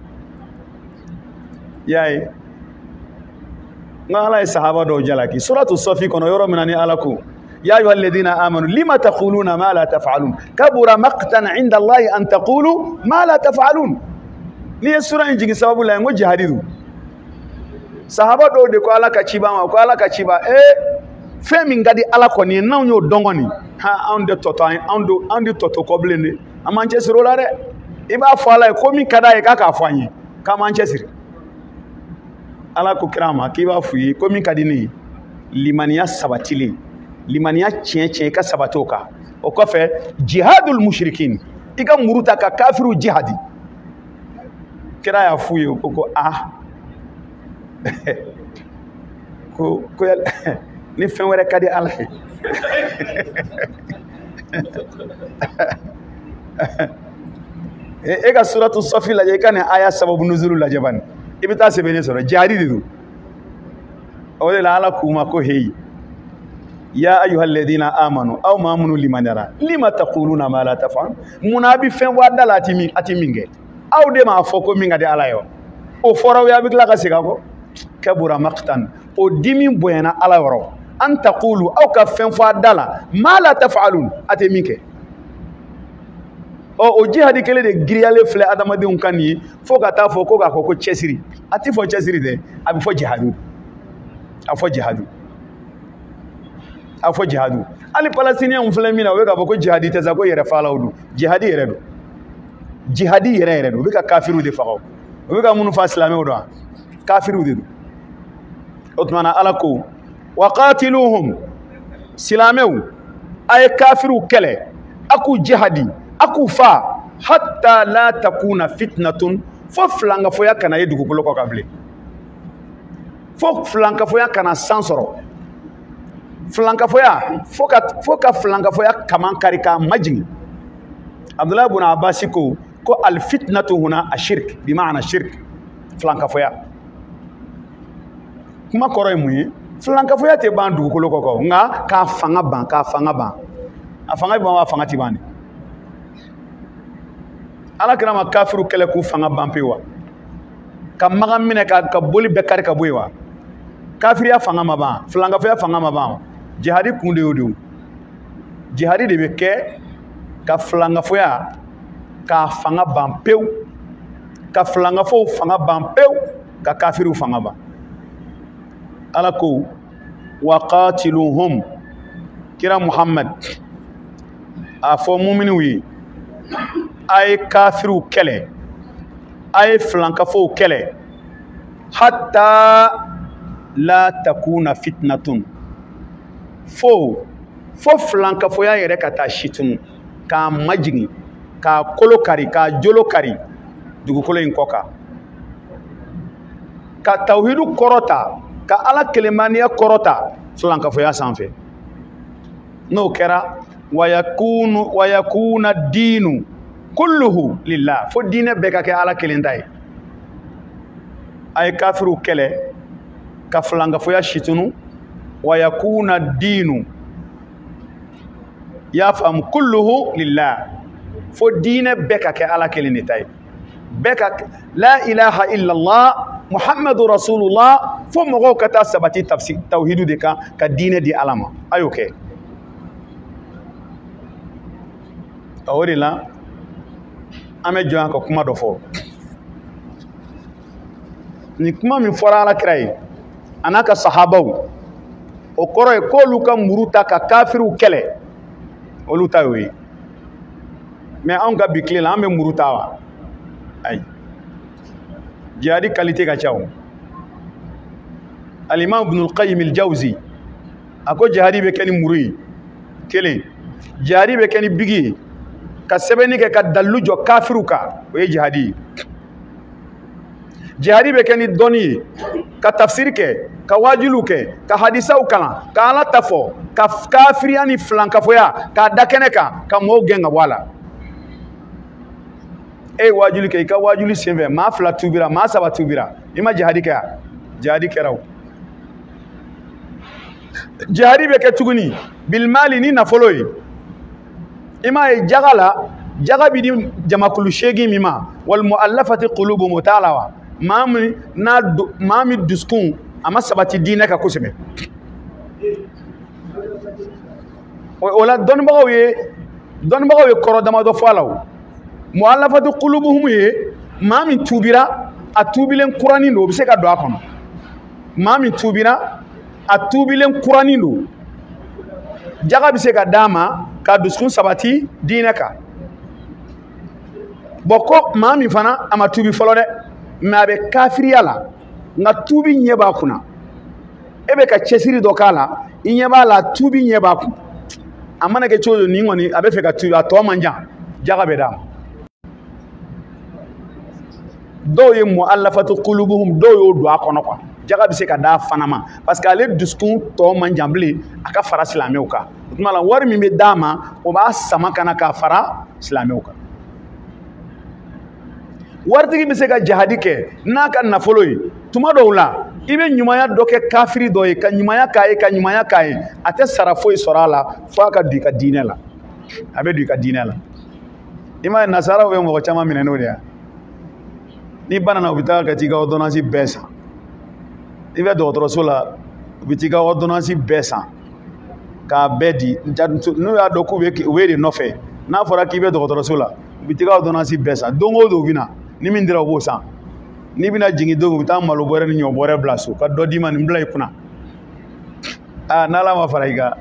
y'a ye nka ala ye sahaba dɔw jalaki suratu safi kɔnɔ yɔrɔ min na ni ala ko ya ayyuha alladhina amanu lima taquluna ma la taf'alun kabura maqtan 'inda allahi an taqulu ma la taf'alun ni ye sura in jigi sababu la ngo jihadi du sahaba dɔw de ko ala ka ciba ma ko ala ka ciba eh fɛn min ka di ala kɔni n'anw y'o dɔn kɔni ha anw de tɔtɔ anw do anw de tɔtɔ kɔbilen de an m'an cɛsiri o la dɛ i b'a fɔ ala ye ko min ka d'a ye k'a k'a fɔ an ye k'an m'an cɛsiri ala ko kira ma k'i b'a f'u ye ko min ka di ne ye limaniya sabatilen limaniya tiɲɛ tiɲɛ i ka sabati o kan o kɔfɛ jihadul mushrikin ika muruta ka kafiru jihadi kira ya fuye ko ko ah ko ko ni fen were kadi ala e ka suratu safi la je kan aya sababu nuzulu la jaban ibita se bene soro jihadi didu o de la ala kuma ko hey ya ayyuhal ladina amanu aw ma amanu liman yara lima taquluna ma la taf'al munabi fen wa dalati mi atiminge aw de ma foko minga de ala yo o foro ya bigla ka siga ko kabura maqtan o dimi boyana ala yoro an taqulu aw ka fen fa dala ma la taf'alun atiminge o o jihadi kele de griyale fle adamade un kani fo ka ta foko ka ko chesiri ati fo chesiri de abi fo jihadu afo jihadu afo jihadu ali palestinian flamina we ka boko jihadi te zako yere falawdu jihadi yere do jihadi yere yere do be ka kafiru de faqaw we ka munu fa islame do kafiru de otmana alako waqatiluhum silamew ay kafiru kele aku jihadi aku fa hatta la takuna fitnatun fo flanga fo yakana yedugo ko ko kable fo flanga fo yakana sansoro flanka foya foka foka flanka foya kaman karika majin Abdullah ibn Abbas ko ko al fitnatu huna ashirk bi ma'na shirk flanka foya kuma koroy muyi flanka foya te bandu ko loko ko nga ka fanga ban ka fanga ban afanga ban wa fanga tibani ala kirama kafiru kele ku fanga ban pewa kam magam mine ka ka boli bekar ka boywa kafiriya fanga ma ban flanka foya fanga ma ban jihadi kunde yodo jihadi de beke ka flanga foya ka fanga bampeu ka flanga fo fanga bampeu ka kafiru fanga ba alako waqatiluhum kira Muhammad afo mu'minu wi ay kafiru kele ay flanga fo kele hatta la takuna fitnatun fo fo flanka fo ya yere kata shitun ka majini ka kolo kari ka jolo kari dugu kolo in koka ka tauhidu korota ka ala kelemaniya korota flanka fo ya sanfe no kera wayakunu wayakuna dinu kulluhu lillah fo dine beka ke ala kelentai ay kafiru kele ka flanka fo ya shitunu ويكون الدين يفهم كله لله فالدين بكا كالا كلينتاي بكا لا اله الا الله محمد رسول الله فمغو كتا سبتي تفسير توحيد ديكا كدين دي علامه ايوكي اوري لا امي جوان كو كما دو فو ni kuma mi fora ala kray anaka sahabaw o koro e ko luka muruta ka kafiru kele o luta wi mais an ga bikle la ambe muruta wa ay jihadi qualité ka chaw al imam ibn al qayyim al jawzi ako jihadi be keni muri kele jihadi be keni bigi ka sebeni ke ka dallu jo kafiru ka o jihadi jihadi be keni doni ka tafsir ke ka wajulu ke ka hadisa ukala ka ala tafo ka kafiriani flanka foya ka dakene ka ka mo genga wala e wajulu ke ka wajulu sembe ma fla tubira ma saba tubira ima jihadi ka jihadi keraw jihadi be ke tuguni bil mali ni na foloi ima e jagala jagabi di jamakulu shegi mima wal muallafati qulubu mutalawa mami na mami duskun ama sabati dine ka kusebe wala don bawo ye don bawo ye koro dama do falaw muallafatu qulubuhum ye mami tubira atubilen qur'ani do bi se ka do akon mami tubira atubilen qur'ani do jaga bi se ka dama ka duskun sabati dine ka boko mami fana ama tubi folo de ma be kafiriya la nga tubi nyeba kuna ebe ka chesiri do kala inyeba la tubi nyeba ku amana ke choyo ni ngoni abe fe ka tubi ato manja jaga bɛ d'a ma dɔw ye mu'allafatu qulubuhum dɔw y'o don a kɔnɔ quoi jaga bɛ se ka d'a fana ma parce que ale dusukun tɔ man jan bilen a ka fara silamɛw kan o tuma la wari min bɛ d'a ma o b'a sama ka na k'a fara silamɛw kan waritigi bɛ se ka jihadi kɛ n'a ka nafolo ye tuma dɔw la i bɛ ɲumanya dɔ kɛ kafiri dɔ ye ka ɲumanya k'a ye ka ɲumanya k'a ye a tɛ sara foyi sɔrɔ a la fo a ka don i ka diinɛ la a bɛ don i ka diinɛ la i m'a ye nasaraw bɛ mɔgɔ caman minɛ n'o de ye n'i banana u bɛ taa ka t'i ka ordonnance bɛɛ san i bɛ dɔgɔtɔrɔso la u bɛ t'i ka ordonnance bɛɛ san k'a bɛɛ di n'u y'a dɔn k'u bɛ u bɛ de nɔfɛ n'a fɔra k'i bɛ dɔgɔtɔrɔso la u bɛ t'i ka ordonnance bɛɛ san don o don u bɛ na ni min dira u b'o san n'i bɛna jigin don u bɛ taa malo bɔrɛ ni ɲɔ bɔrɛ bila so ka dɔ d'i ma nin bila i kunna aa n'Ala ma fara i kan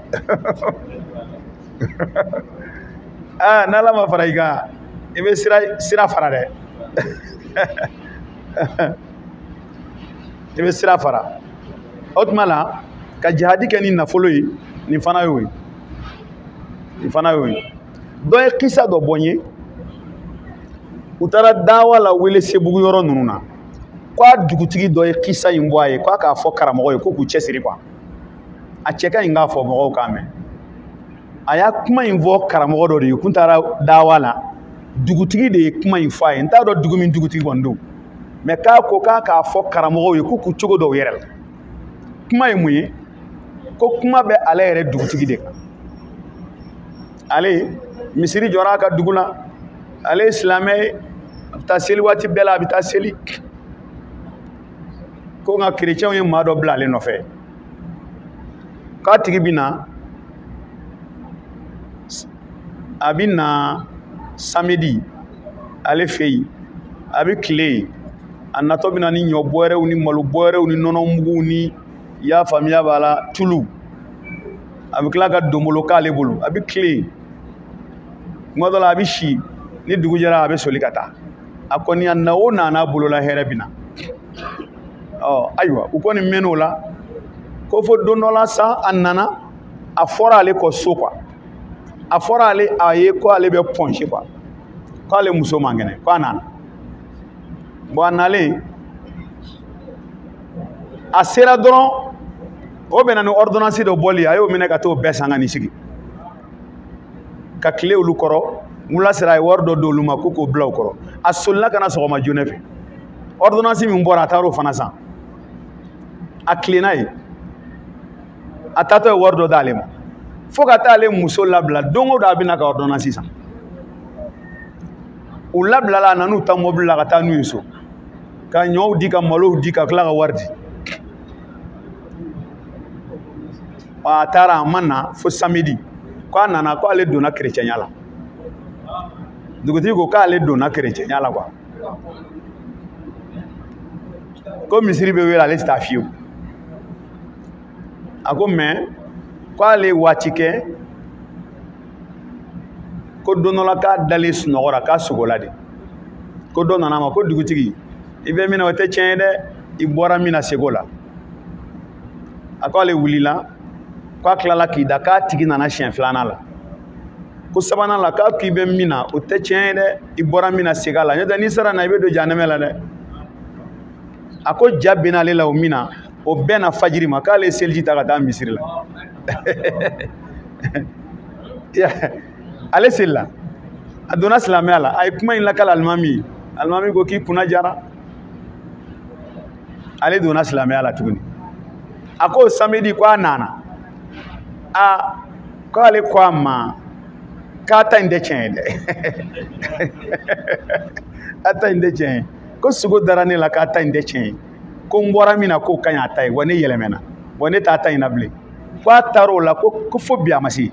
aa n'Ala ma fara i kan i bɛ sira sira fara dɛ i bɛ sira fara o tuma la ka jihadi kɛ ni nafolo ye nin fana y'o ye nin fana y'o ye dɔ ye kisa dɔ bɔ n ye u taara dawa la wele Sebugu yɔrɔ ninnu na k'a dugutigi dɔ ye kisa in bɔ a ye k'a k'a fɔ karamɔgɔ ye ko k'u cɛsiri quoi a cɛ ka ɲi k'a fɔ mɔgɔw k'a mɛn a y'a kuma in fɔ karamɔgɔ dɔ de ye kun taara dawa la dugutigi de ye kuma in fɔ a ye n t'a dɔn dugu min dugutigi kɔni don mais k'a ko k'a k'a fɔ karamɔgɔw ye k'u k'u cogo dɔw yɛrɛ la kuma ye mun ye ko kuma bɛ ale yɛrɛ dugutigi de kan ale misiri jɔra a ka dugu la ale ye silamɛ ye a bɛ taa seli waati bɛɛ la a bɛ taa seli ko nka kerecɛnw ye maa dɔ bila ale nɔfɛ k'a tigi bɛ na a bɛ na samedi ale fɛ yen a bɛ tile yen a natɔ bɛ na ni ɲɔ bɔrɛw ni malo bɔrɛw ni nɔnɔ muguw ni i y'a faamuya b'a la tulu a bɛ tila ka donbolo k'ale bolo a bɛ tile yen tuma dɔ la a bɛ si ni dugu jɛra a bɛ soli ka taa a kɔni a na o na n'a bolola hɛrɛ bɛ na ɔ ayiwa u kɔni mɛn'o la ko fo don dɔ la sa a nana a fɔra ale kɔ so quoi a fɔra ale a ye ko ale bɛ pɔnsi quoi k'ale muso man kɛnɛ ko a nana bon a nalen a sera dɔrɔn o bɛnna ni ordonnance dɔ bɔli a y'o minɛ ka t'o bɛɛ san ka n'i sigi ka tile olu kɔrɔ wula sera a ye wari dɔ d'olu ma ko k'o bila u kɔrɔ a solila ka na sɔgɔma joona fɛ ordonnance min bɔra a taara o fana san a tilenna yen a taatɔ ye wari dɔ d'ale ma fo ka taa ale muso labila don o don a bɛna ka ordonnance san u labilala a nan'u ta mobili la ka taa n'u ye so ka ɲɔw di ka malow di ka tila ka wari di a taara a ma na fo samedi ko a nana ko ale donna kerecɛnya la dugutigi ko k'ale donna kerecɛnya la quoi ko misiri bɛ wele ale tɛ taa fiyewu a ko mais k'ale ye waati kɛ ko don dɔ la k'a dalen sunɔgɔ la k'a sogola de ko dɔ nana a ma ko dugutigi i bɛ min na o tɛ tiɲɛ ye dɛ i bɔra min na sego la a ko ale wulila k'a tilala k'i da k'a tigi nana siɲɛ filanan la ko sabanan la k'a k'i bɛ min na o tɛ tiɲɛ ye dɛ i bɔra min na sega la n'o tɛ n'i sera na i bɛ don jahanɛmɛ la dɛ a ko ja bɛnna ale la o min na o bɛɛ na fajiri ma k'ale ye seliji ta ka taa misiri la ale selila a donna silamɛya la a ye kuma in lakali alimami ye alimami ko k'i kunna jara ale donna silamɛya la tuguni a ko samedi ko a nana a ko ale ko a ma k'a ta in tɛ tiɲɛ ye dɛ a ta in tɛ tiɲɛ ye ko sogo dara ne la k'a ta in tɛ tiɲɛ ye ko n bɔra min na k'o ka ɲi a ta ye wa ne yɛlɛmɛna wa ne t'a ta in na bilen ko a taara o la ko fo bi a ma se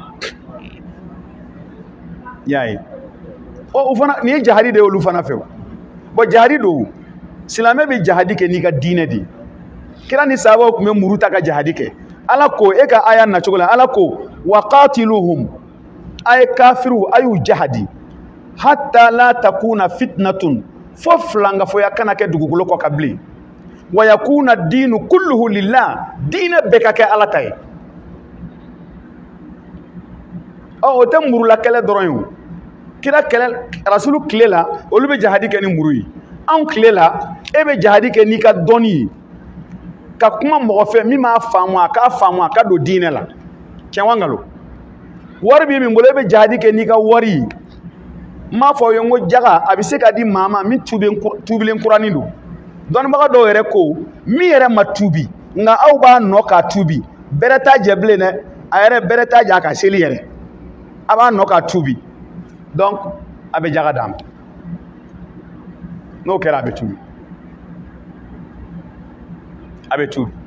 y'a ye o fana nin ye jahadi de ye olu fana fɛ o bon jahadi don silamɛ bɛ jahadi kɛ n'i ka diinɛ de ye kira ni sahabaw tun bɛ muru ta ka jahadi kɛ ala ko e ka aya nacogo la ala ko wa qatiluhum a ye kafiriw a y'u jahadi hatta la takuna fitnatun fo filangafoya kana kɛ dugukolo kɔ ka bilen wa yakuna diinu kulluhu lillah diinɛ bɛɛ ka kɛ ala ta ye ɔ o tɛ murula kɛlɛ dɔrɔn ye o kira kɛlɛ rasulu tile la olu bɛ jihadi kɛ ni muru ye anw tile la e bɛ jihadi kɛ n'i ka dɔnni ye ka kuma mɔgɔ fɛ min m'a faamu a k'a faamu a ka don diinɛ la tiɲɛ wa nkalon wari b'i min bolo e bɛ jihadi kɛ n'i ka wari ye n m'a fɔ aw ye n ko jaga a bɛ se ka di maa ma min tuubilen kuranin don dɔnnibaga dɔw yɛrɛ ko min yɛrɛ ma tuubi nka aw b'a nɔ k'a tuubi bɛrɛ t'a jɛ bilen dɛ a yɛrɛ bɛrɛ t'a jɛ a ka seli yɛrɛ a b'a nɔ k'a tuubi donc a bɛ jaga d'a ma n'o kɛra a bɛ tuubi a bɛ tuubi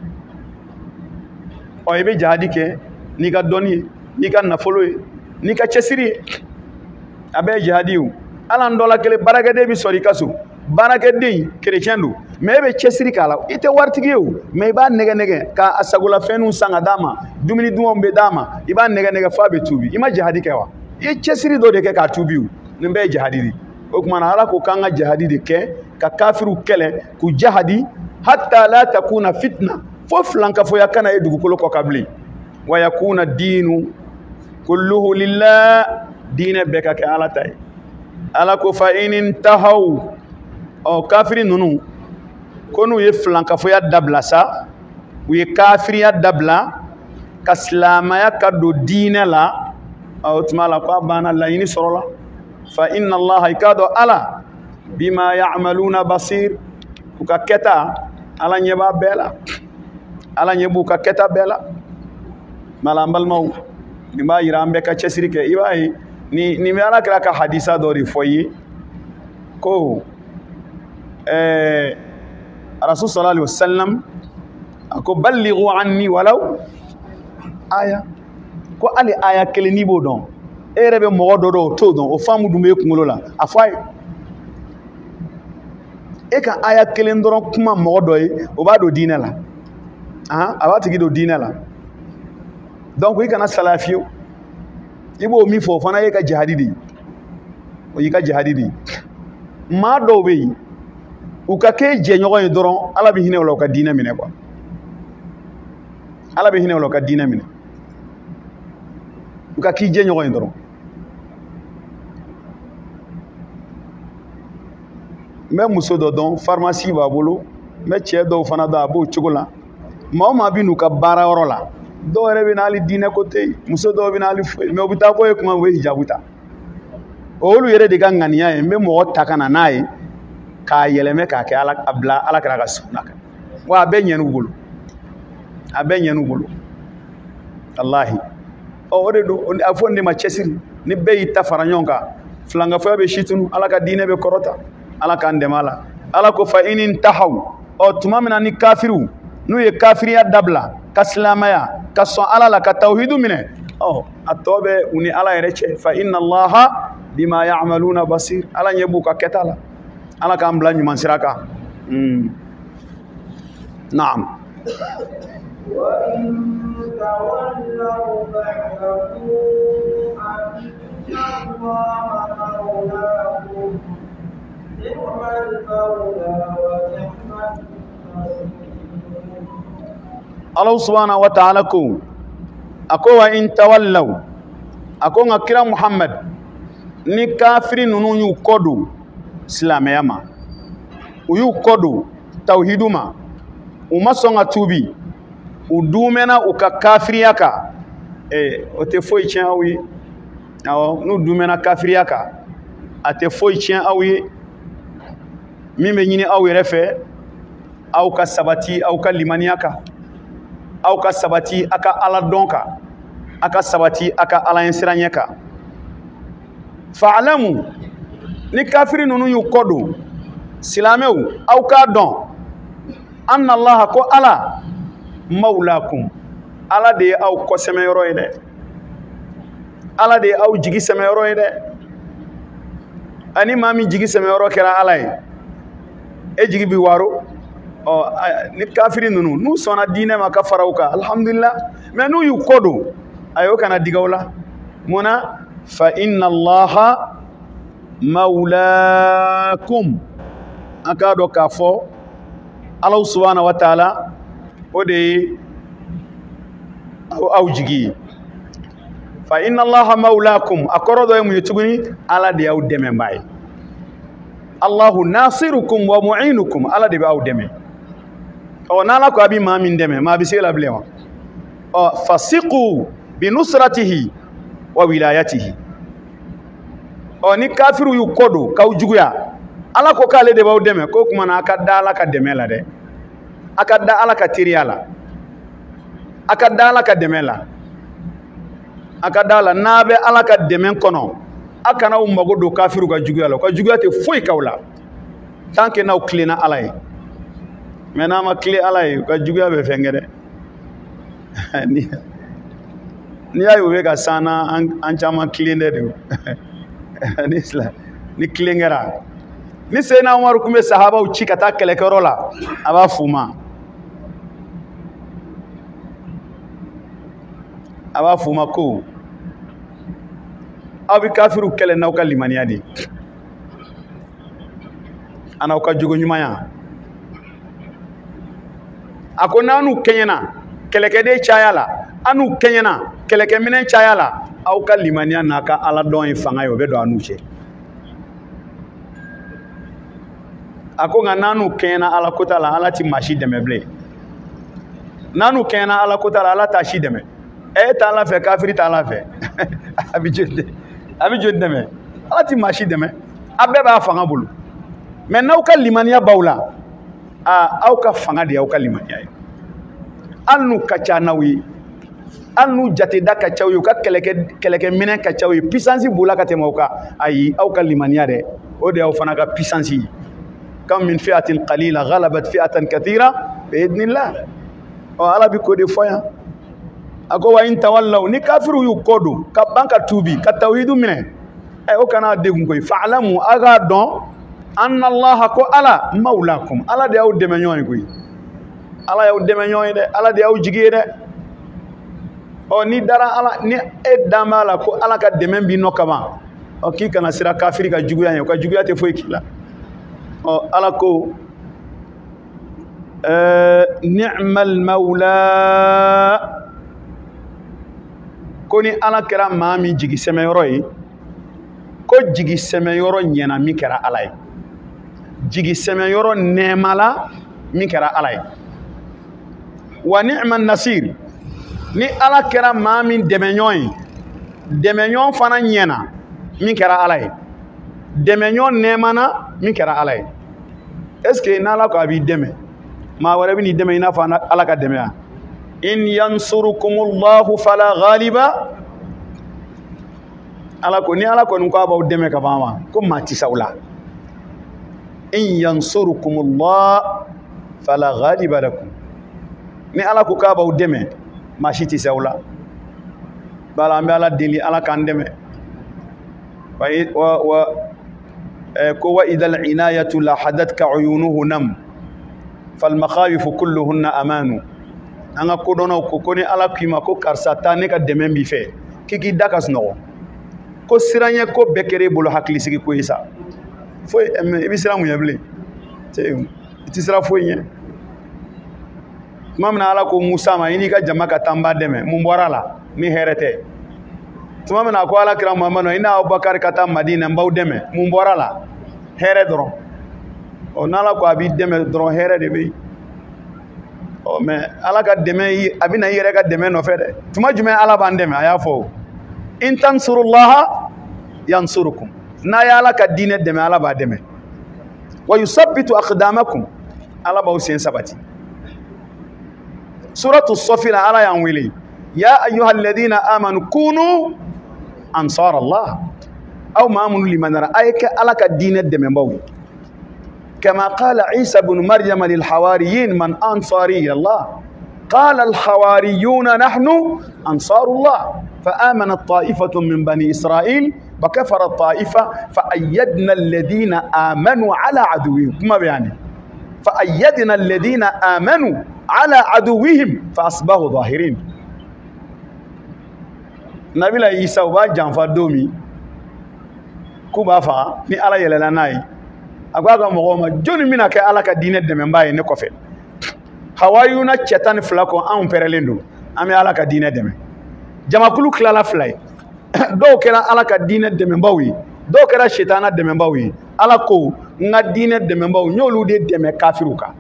ɔ i bɛ jihadi kɛ n'i ka dɔnni ye n'i ka nafolo ye n'i ka cɛsiri ye a bɛɛ ye jihadi ye ala n dɔ la kelen baarakɛden bɛ sɔrɔ i ka so baarakɛden kerecɛn don mais e bɛ cɛsiri k'a la i tɛ waritigi ye o mais i b'a nɛgɛ nɛgɛ k'a sagolafɛnw san ka d'a ma dumuni dumanw bɛ d'a ma i b'a nɛgɛ nɛgɛ f'a bɛ tuubi i ma jihadi kɛ wa i ye cɛsiri dɔ de kɛ k'a tuubi o nin bɛɛ ye jihadi de o tuma na ala ko k'an ka jihadi de kɛ ka kafiriw kɛlɛ k'u jahadi hatta la takuna fitna fo filankafoya kana ye dugukolo kɔ ka bilen wa yakuna diinu kulluhu lillah diinɛ bɛɛ ka kɛ ala ta ye ala ko fa in intahaw ɔ kafiri ninnu ko n'u ye filankafoya dabila sa u ye kafiriya dabila ka silamaya ka don diinɛ la o tuma la ko a banna laɲini sɔrɔla fa inna allaha i k'a dɔn ala bima ya'maluna basir u ka kɛta ala ɲɛ b'a bɛɛ la ala ɲɛ b'u ka kɛta bɛɛ la mala an balimaw nin b'a yira an bɛɛ ka cɛsiri kɛ i b'a ye nin nin bɛ ala kɛra ka hadisa dɔ de fɔ i ye ko ɛɛ rasul sallallahu alaihi wasallam a ko ballighu anni walaw aya ko ali aya kelen n'i b'o dɔn e yɛrɛ bɛ mɔgɔ dɔ dɔn o t'o dɔn o faamu dun b'e kunkolo la a fɔ a ye e ka aya kelen dɔrɔn kuma mɔgɔ dɔ ye o b'a don diinɛ la ahan a b'a tigi don diinɛ la donc i kana salaya fiyewu i b'o min fɔ o fana ye ka jihadi de ye o y'i ka jihadi de ye maa dɔw bɛ yen u ka kɛ jɛɲɔgɔn ye dɔrɔn ala bɛ hinɛ o la u ka diinɛ minɛ quoi ala bɛ hinɛ o la u ka diinɛ minɛ u ka k'i jɛɲɔgɔn ye dɔrɔn n bɛ muso dɔ dɔn pharmacie b'a bolo n bɛ cɛ dɔw fana dɔn a b'o cogo la maa o maa bɛ n'u ka baarayɔrɔ la dɔw yɛrɛ bɛ na hali diinɛ ko tɛ yen muso dɔw bɛ na hali foyi mais u bɛ taa fɔ ye kuma u bɛ hijabu ta olu yɛrɛ de ka ŋaniya ye n bɛ mɔgɔ ta ka na n'a ye k'a yɛlɛmɛ k'a kɛ ala a bila ala kɛra ka sunna kan wa a bɛɛ ɲɛn'u bolo a bɛɛ ɲɛn'u bolo walahi ɔ o de don a fɔ nin de ma cɛsiri ni bɛɛ y'i ta fara ɲɔgɔn kan filankafoya bɛ situnu ala ka diinɛ bɛ kɔrɔta ala k'an dɛmɛ a la ala ko fa in intahaw ɔ tuma min na ni kafiriw n'u ye kafiriya dabila ka silamaya ka sɔn ala la ka tawhidu minɛ ɔ a tɔ bɛ u ni ala yɛrɛ cɛ fa inna allaha bima ya'maluna basir ala ɲɛ b'u ka kɛta la ala k'an bila ɲuman sira kan naam Allah subhanahu wa ta'ala ko ako wa in tawallaw ako nga kira Muhammad ni kafiri nunu yu kodo silamɛya ma u y'u kɔdo tawhidu ma u ma sɔn ka tuubi u dumɛna u ka kafiriya kan eh o tɛ foyi tiɲɛ aw ye awɔ n'u dumɛna kafiriya kan a tɛ foyi tiɲɛ aw ye min bɛ ɲini aw yɛrɛ fɛ aw ka sabati aw ka limaniya kan aw ka sabati a ka ala dɔn kan a ka sabati a ka ala ɲɛ siranɲɛ kan fa'alamu ni kafiri nunu y'u kɔdo silamɛw aw k'a dɔn anna allaha ko ala maulakum ala de ye aw kɔsɛmɛyɔrɔ ye dɛ ala de ye aw jigi sɛmɛyɔrɔ ye dɛ ani maa min jigi sɛmɛyɔrɔ kɛra ala ye e jigi bi waro ɔ ni kafiri nunu n'u sɔnna diinɛ ma ka fara u kan alhamdulillah mais n'u y'u kɔdo ayo kana digaw la munna fa inna allaha maulakum an k'a dɔn k'a fɔ ala subhanahu wa ta'ala o de ye aw jigi ye fa inna allaha maulakum akoro do mu yetuguni ala de yaw deme mbay allahu nasirukum wa mu'inukum ala de yaw deme o nala ko abi ma min deme ma bi sela blema o fasiqu bi nusratihi wa wilayatihi o ni kafiru yu kodo kaw juguya ala ko kale de yaw deme ko kuma na ka dala ka deme la de akada ala ka tiriala akada ala ka deme la akadala nabe ala ka deme kono akana u mago do kafiru ka juguya la ka juguya te foy kawla tanke naw klina ala yi mena ma kli ala yi ka juguya be fengere ni ni ayo be ka sana an chama klinde de ni isla ni klingera ni sena Umar kumbe sahaba u chikata kele korola aba fuma aba fuma ko abi kafiru kele nawka limaniya di ana ka jogo nyumaya akonanu kenyana keleke de chayala anu kenyana keleke minen chayala au ka limaniya naka ala don fanga yo be do anuche akonga nanu kenyana ala kotala ala ti mashi demeble nanu kenyana ala kotala ala ta shi deme e ta ala fe kafiri ta ala fe abi jende abi jende me ala ti mashi deme abbe ba fanga bulu mais naw ka limaniya bawla a aw ka fanga de aw ka limaniya annu kacha nawi annu jate da kacha yu ka keleke keleke minen kacha yu puissance bula ka temauka ayi aw ka limaniya de o de aw fana ka puissance kam min fi'atin qalila ghalabat fi'atan kathira bi idnillah o ala bi ko de foya ako wa in tawallaw ni kafiru yu kodu ka banka tubi ka tawhidu mine e o kana degun koy fa'lamu aga don anna allaha ko ala maulakum ala de aw deme ñoy koy ala yaw deme ñoy de ala de aw jigé de o ni dara ala ni e damala ko ala ka deme bi nokama o ki kana sira kafiri ka juguya ka juguya te foy kila o ala ko euh ni'mal maula koni ala kera mami jigi seme yoro yi ko jigi seme yoro nyena mi kera ala yi jigi seme yoro nemala mi kera ala yi wa ni'man nasir ni ala kera mami demenyon yi demenyon fana nyena mi kera ala yi demenyon nemana mi kera ala yi est-ce que na ala ko abi deme ma wara bi ni deme ina fa ala ka deme ya in yansurukumullahu fala ghaliba ala ko ni ala ko nko abaw deme ka bama ko mati sawla in yansurukumullahu fala ghaliba lakum ni ala ko ka abaw deme mashiti sawla bala ambe ala deli ala kan deme wa wa ko wa idal inayatu la hadatka uyunuhu nam fal makhawif kulluhunna amanu anga kodono ko koni ala kima ko karsa ta ne ka deme bi fe kiki dakas no ko siranye ko bekere bolo hakli sigi ko isa fo e bi sira mu yable te ti sira fo yen mamna ala ko musa ma ini ka jama ka tamba deme mu borala ni herete tumamna ko ala kira muhammad ina abubakar ka tam madina mbaw deme mu borala here dron o nala ko abi deme dron here de be o me ala ka deme abina yere ka deme no fede tuma jume ala ban deme aya fo in tansurullaha yansurukum na ya ala ka dine deme ala ba deme wa yusabbitu aqdamakum ala ba usen sabati suratu as-safina ala yan wili ya ayyuhalladhina amanu kunu ansar allah aw ma'amunu liman ra'ayka ala ka dine deme mbawi كما قال عيسى بن مريم للحواريين من أنصاري الله قال الحواريون نحن أنصار الله فآمنت طائفة من بني إسرائيل وكفر الطائفة فأيدنا الذين آمنوا على عدوهم كما بيعني فأيدنا الذين آمنوا على عدوهم فأصبحوا ظاهرين نبي عيسى وجان فدومي كوبا فا ني على يلاناي agwaga mogoma joni mina ke ala ka dine de membaye ne kofe hawayuna chetan flako an perelendo ami ala ka dine de jama kulu klala flay dɔw kɛra ala ka diinɛ dɛmɛbaw ye dɔw kɛra sitana dɛmɛbaw ye ala ko n ka diinɛ dɛmɛbaw n y'olu de dɛmɛ kafiriw kan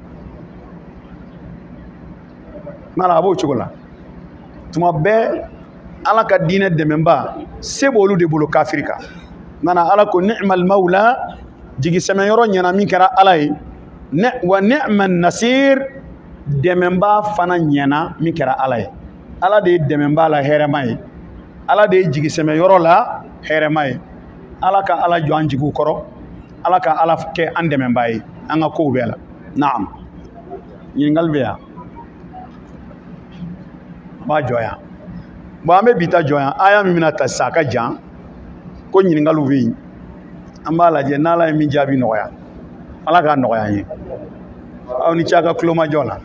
mala a b'o cogo la tuma bɛɛ ala ka diinɛ dɛmɛba se b'olu de bolo kafiri kan mana ala ko ni'mal mawla jigisɛmɛyɔrɔ ɲɛna min kɛra ala ye wa ni'man nasir dɛmɛba fana ɲɛna min kɛra ala ye ala de ye dɛmɛba la hɛrɛma ye ala de ye jigisɛmɛyɔrɔ la hɛrɛma ye ala ka ala jɔ an jigiw kɔrɔ ala ka ala kɛ an dɛmɛba ye an ka kow bɛɛ la naam ɲininkali bɛ yan an b'a jɔ yan bon an bɛ bi ta jɔ yan aya min bɛna ta sisan a ka jan ko ɲininkaliw bɛ yen an b'a lajɛ n'ala ye min jaabi nɔgɔya ala k'a nɔgɔya an ye aw ni ce a ka kulomajɔ la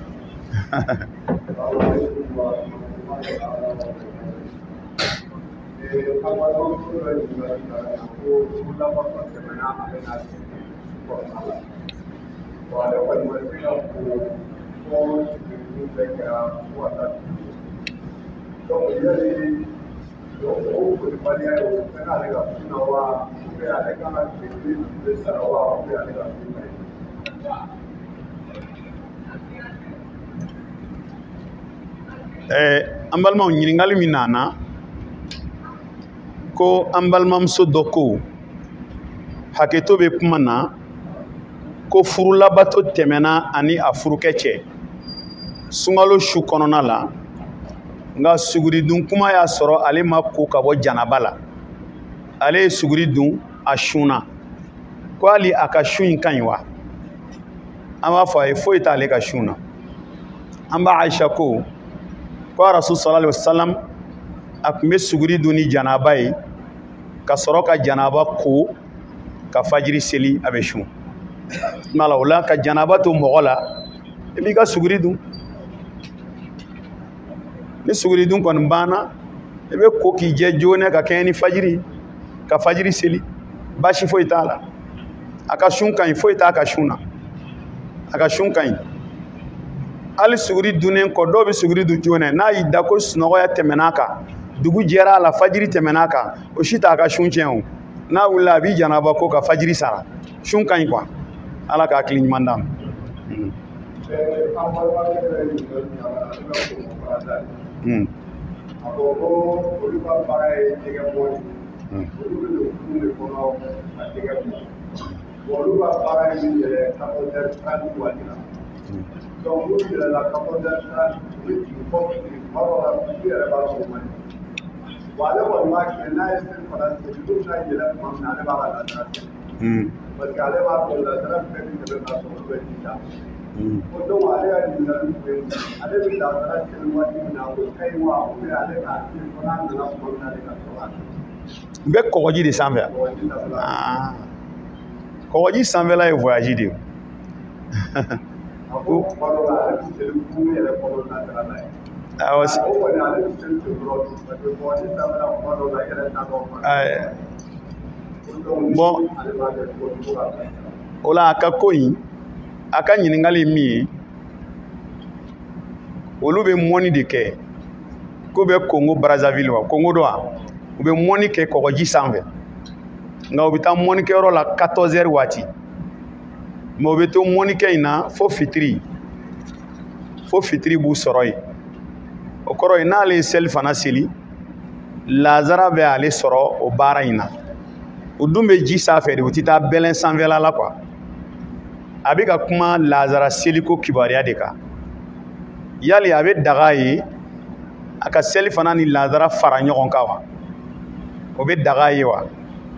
an balimaw ɲininkali min nana ko an balimamuso dɔ ko hakɛto bɛ kuma na ko furulabato tɛmɛna ani a furukɛ cɛ sunkalo su kɔnɔna la nka suguri dun kuma y'a sɔrɔ ale ma ko ka bɔ janaba la ale ye suguri dun a sunna ko hali a ka sun in ka ɲi wa an b'a fɔ a ye foyi t'ale ka sun na an b'a Aisha ko ko Rasul sallallahu alaihi wasallam a tun bɛ suguri dun ni janaba ye ka sɔrɔ ka janaba ko ka fajiri seli a bɛ sun o la ka janaba to mɔgɔ la i b'i ka suguri dun ni suguri dun kɔni banna i bɛ ko k'i jɛ joona ka kɛɲɛ ni fajiri ka fajiri seli baasi foyi t'a la a ka sun ka ɲi foyi t'a ka sun na a ka sun ka ɲi hali suguri dunnen kɔ dɔw bɛ suguri dun joona n'a y'i da ko sunɔgɔya tɛmɛn'a kan dugu jɛra a la fajiri tɛmɛn'a kan o si t'a ka sun tiɲɛ o n'a wulila a b'i janaba ko ka fajiri sara sun ka ɲi kuwa ala k'a hakili ɲuman d'a ma. n bɛ kɔgɔji de sanfɛ kɔgɔji sanfɛla ye voyage de ye bon o la a ka ko in a ka ɲininkali min ye olu bɛ mɔni de kɛ ko bɛ Congo Brazzaville wa Congo do wa u bɛ mɔni kɛ kɔgɔji sanfɛ nka u bɛ taa mɔnikɛyɔrɔ la quatorze heures waati mais u bɛ to mɔnikɛ in na fo fitiri fo fitiri b'u sɔrɔ yen o kɔrɔ ye n'ale ye seli fana seli lazara bɛ ale sɔrɔ o baara in na u dun bɛ ji sanfɛ de u tɛ taa bɛlɛn sanfɛla la quoi a bɛ ka kuma lazara seliko kibaruya de kan yali a bɛ daga ye a ka seli fana ni lazara fara ɲɔgɔn kan wa o bɛ daga ye wa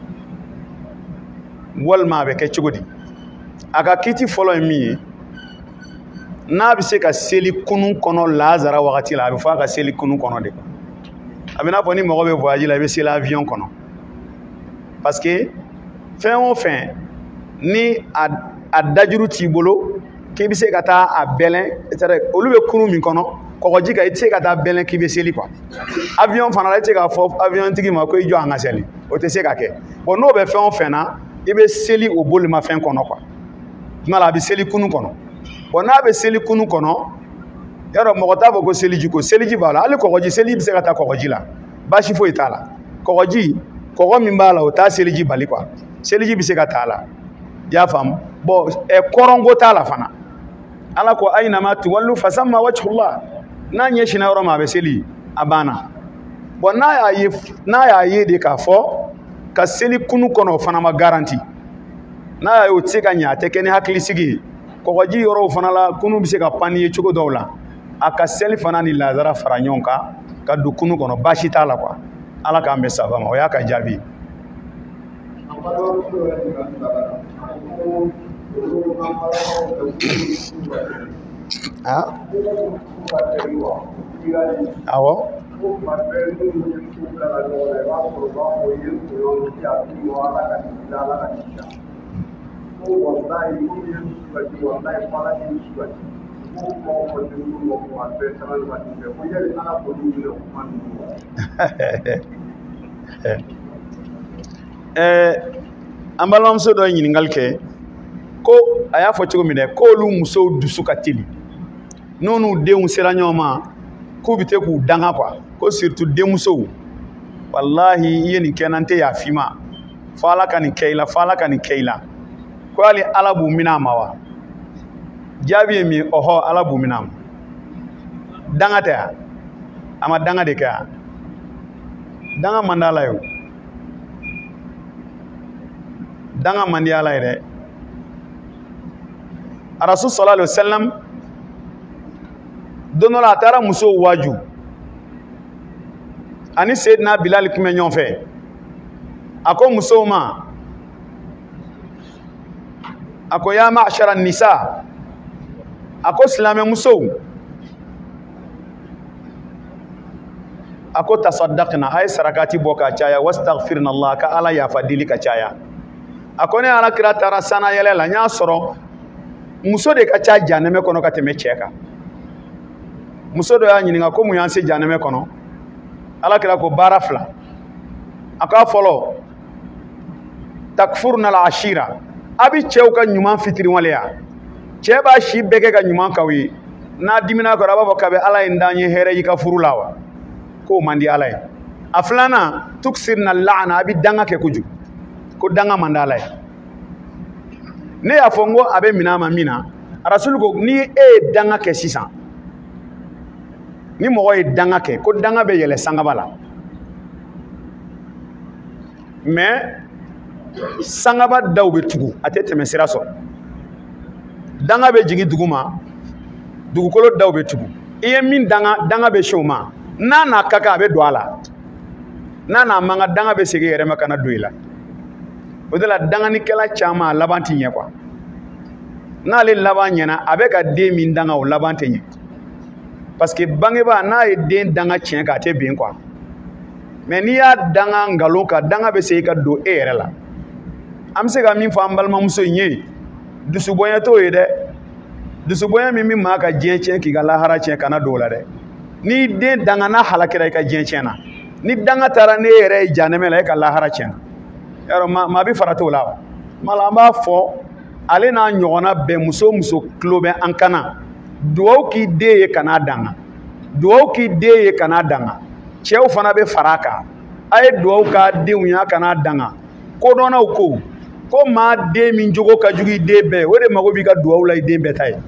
walima a bɛ kɛ cogo di a ka kiti fɔlɔ ye min ye n'a bɛ se ka seli kunun kɔnɔ lazara wagati la a bɛ fɔ a ka seli kunun kɔnɔ de a bɛ n'a fɔ ni mɔgɔ bɛ voyage la i bɛ seli avion kɔnɔ parce que fɛn o fɛn ni a a dajuru t'i bolo k'i bɛ se ka taa a bɛlɛn olu bɛ kurun min kɔnɔ kɔgɔji kan i tɛ se ka taa bɛlɛn k'i bɛ seli quoi avion fana la i tɛ se k'a fɔ avion tigi ma ko i jɔ an ka seli o tɛ se ka kɛ bon n'o bɛ fɛn o fɛn na i bɛ seli o bolimafɛn kɔnɔ quoi tuma la a bɛ seli kunun kɔnɔ bon n'a bɛ seli kunun kɔnɔ yarɔ mɔgɔ t'a fɔ ko seliji ko seliji b'a la hali kɔgɔji seli bɛ se ka taa kɔgɔji la baasi foyi t'a la kɔgɔji kɔgɔ min b'a la o t'a seliji bali quoi seliji bɛ se ka t'a la i y'a faamu bon ɛ kɔrɔnko t'a la fana ala ko aynama tuwallu fasamma wajhullah n'a ɲɛsinna yɔrɔ ma a bɛ seli a banna bon n'a y'a ye n'a y'a ye de k'a fɔ ka seli kunu kɔnɔ o fana ma garanti n'a y'a ye o tɛ se ka ɲɛ a tɛ kɛ ni hakilisigi ye kɔgɔji yɔrɔw fana la kunu bɛ se ka panni ye cogo dɔw la a ka seli fana ni lazara fara ɲɔgɔn kan ka don kunu kɔnɔ baasi t'a la quoi ala k'an bɛ saba ma o y'a ka jaabi. Ah? Awɔ. Eh, an balimamuso dɔ ye ɲininkali kɛ ko a y'a fɔ cogo min dɛ k'olu musow dusu ka teli n'olu denw sera ɲɔgɔn ma k'u bɛ te k'u danga quoi ko surtout denmusow walahi i ye nin kɛ n'an tɛ yafa i ma fo ala ka nin kɛ i la fo ala ka nin kɛ i la ko hali ala b'u minɛ a ma wa jaabi ye min ɔhɔ ala b'u minɛ a ma danga tɛ wa a ma danga de kɛ wa danga man di ala ye o danga man di ala ye dɛ arasul sallallahu alaihi wasallam don dɔ la a taara musow waaju ani Seydina Bilal kun bɛ ɲɔgɔn fɛ a ko musow ma a ko ya ma'shara nisa a ko silamɛ musow a ko tasaddaqna a ye sarakati bɔ ka caya wastaghfirna Allah ka ala yafa deli ka caya a ko ne alakira taara sana yɛlɛ la n y'a sɔrɔ muso de ka ca janɛmɛ kɔnɔ ka tɛmɛ cɛ kan muso dɔ y'a ɲininka ko mun y'an se janɛmɛ kɔnɔ alakira ko baara fila a k'a fɔlɔ takfurna al-ashira a bɛ cɛw ka ɲuman fitiri waleya cɛ b'a si bɛɛ kɛ ka ɲuman k'aw ye n'a dimina kɔrɔ a b'a fɔ k'a bɛ ala ye n d'an ye hɛrɛ y'i ka furu la wa k'o man di ala ye a filanan tuksirna al-la'na a bɛ danga kɛ kojugu ko danga man di ala ye ne y'a fɔ n ko a bɛ minɛ a ma min na rasulu ko ni e ye danga kɛ sisan ni mɔgɔ ye danga kɛ ko danga bɛ yɛlɛ sangaba la mais sangaba daw bɛ tugu a tɛ tɛmɛ sira sɔrɔ danga bɛ jigin dugu ma dugukolo daw bɛ tugu i ye min danga danga bɛ se o ma n'a n'a ka kan a bɛ don a la n'a n'a man kan danga bɛ segin yɛrɛ ma ka na don i la o de la danganikɛla caman a laban tɛ ɲɛ quoi n'ale laban ɲɛna a bɛ ka den min danga o laban tɛ ɲɛ parce que bangebaa n'a ye den danga tiɲɛ k'a tɛ bɛn quoi mais n'i y'a danga nkalon kan danga bɛ segin ka don e yɛrɛ la an bɛ se ka min fɔ an balimamuso in ye dusubɔnya t'o ye dɛ dusubɔnya min bɛ maa ka diɲɛ tiɲɛ k'i ka lahara tiɲɛ kana don o la dɛ n'i den danga n'a halakira i ka diɲɛ tiɲɛ na ni danga taara ne yɛrɛ ye janɛmɛ la e ka lahara tiɲɛ na yɔrɔ maa maa bɛ fara t'o la wa mala an b'a fɔ ale n'a ɲɔgɔnna bɛɛ muso muso tulo bɛ an kana duwawu k'i den ye kan'a danga duwawu k'i den ye kan'a danga cɛw fana bɛ fara a kan a ye duwawu k'a denw ye a kan'a danga kodɔnnaw ko ko maa den min jogo ka jugu i den bɛɛ o de mago b'i ka duwawu la i den bɛɛ ta ye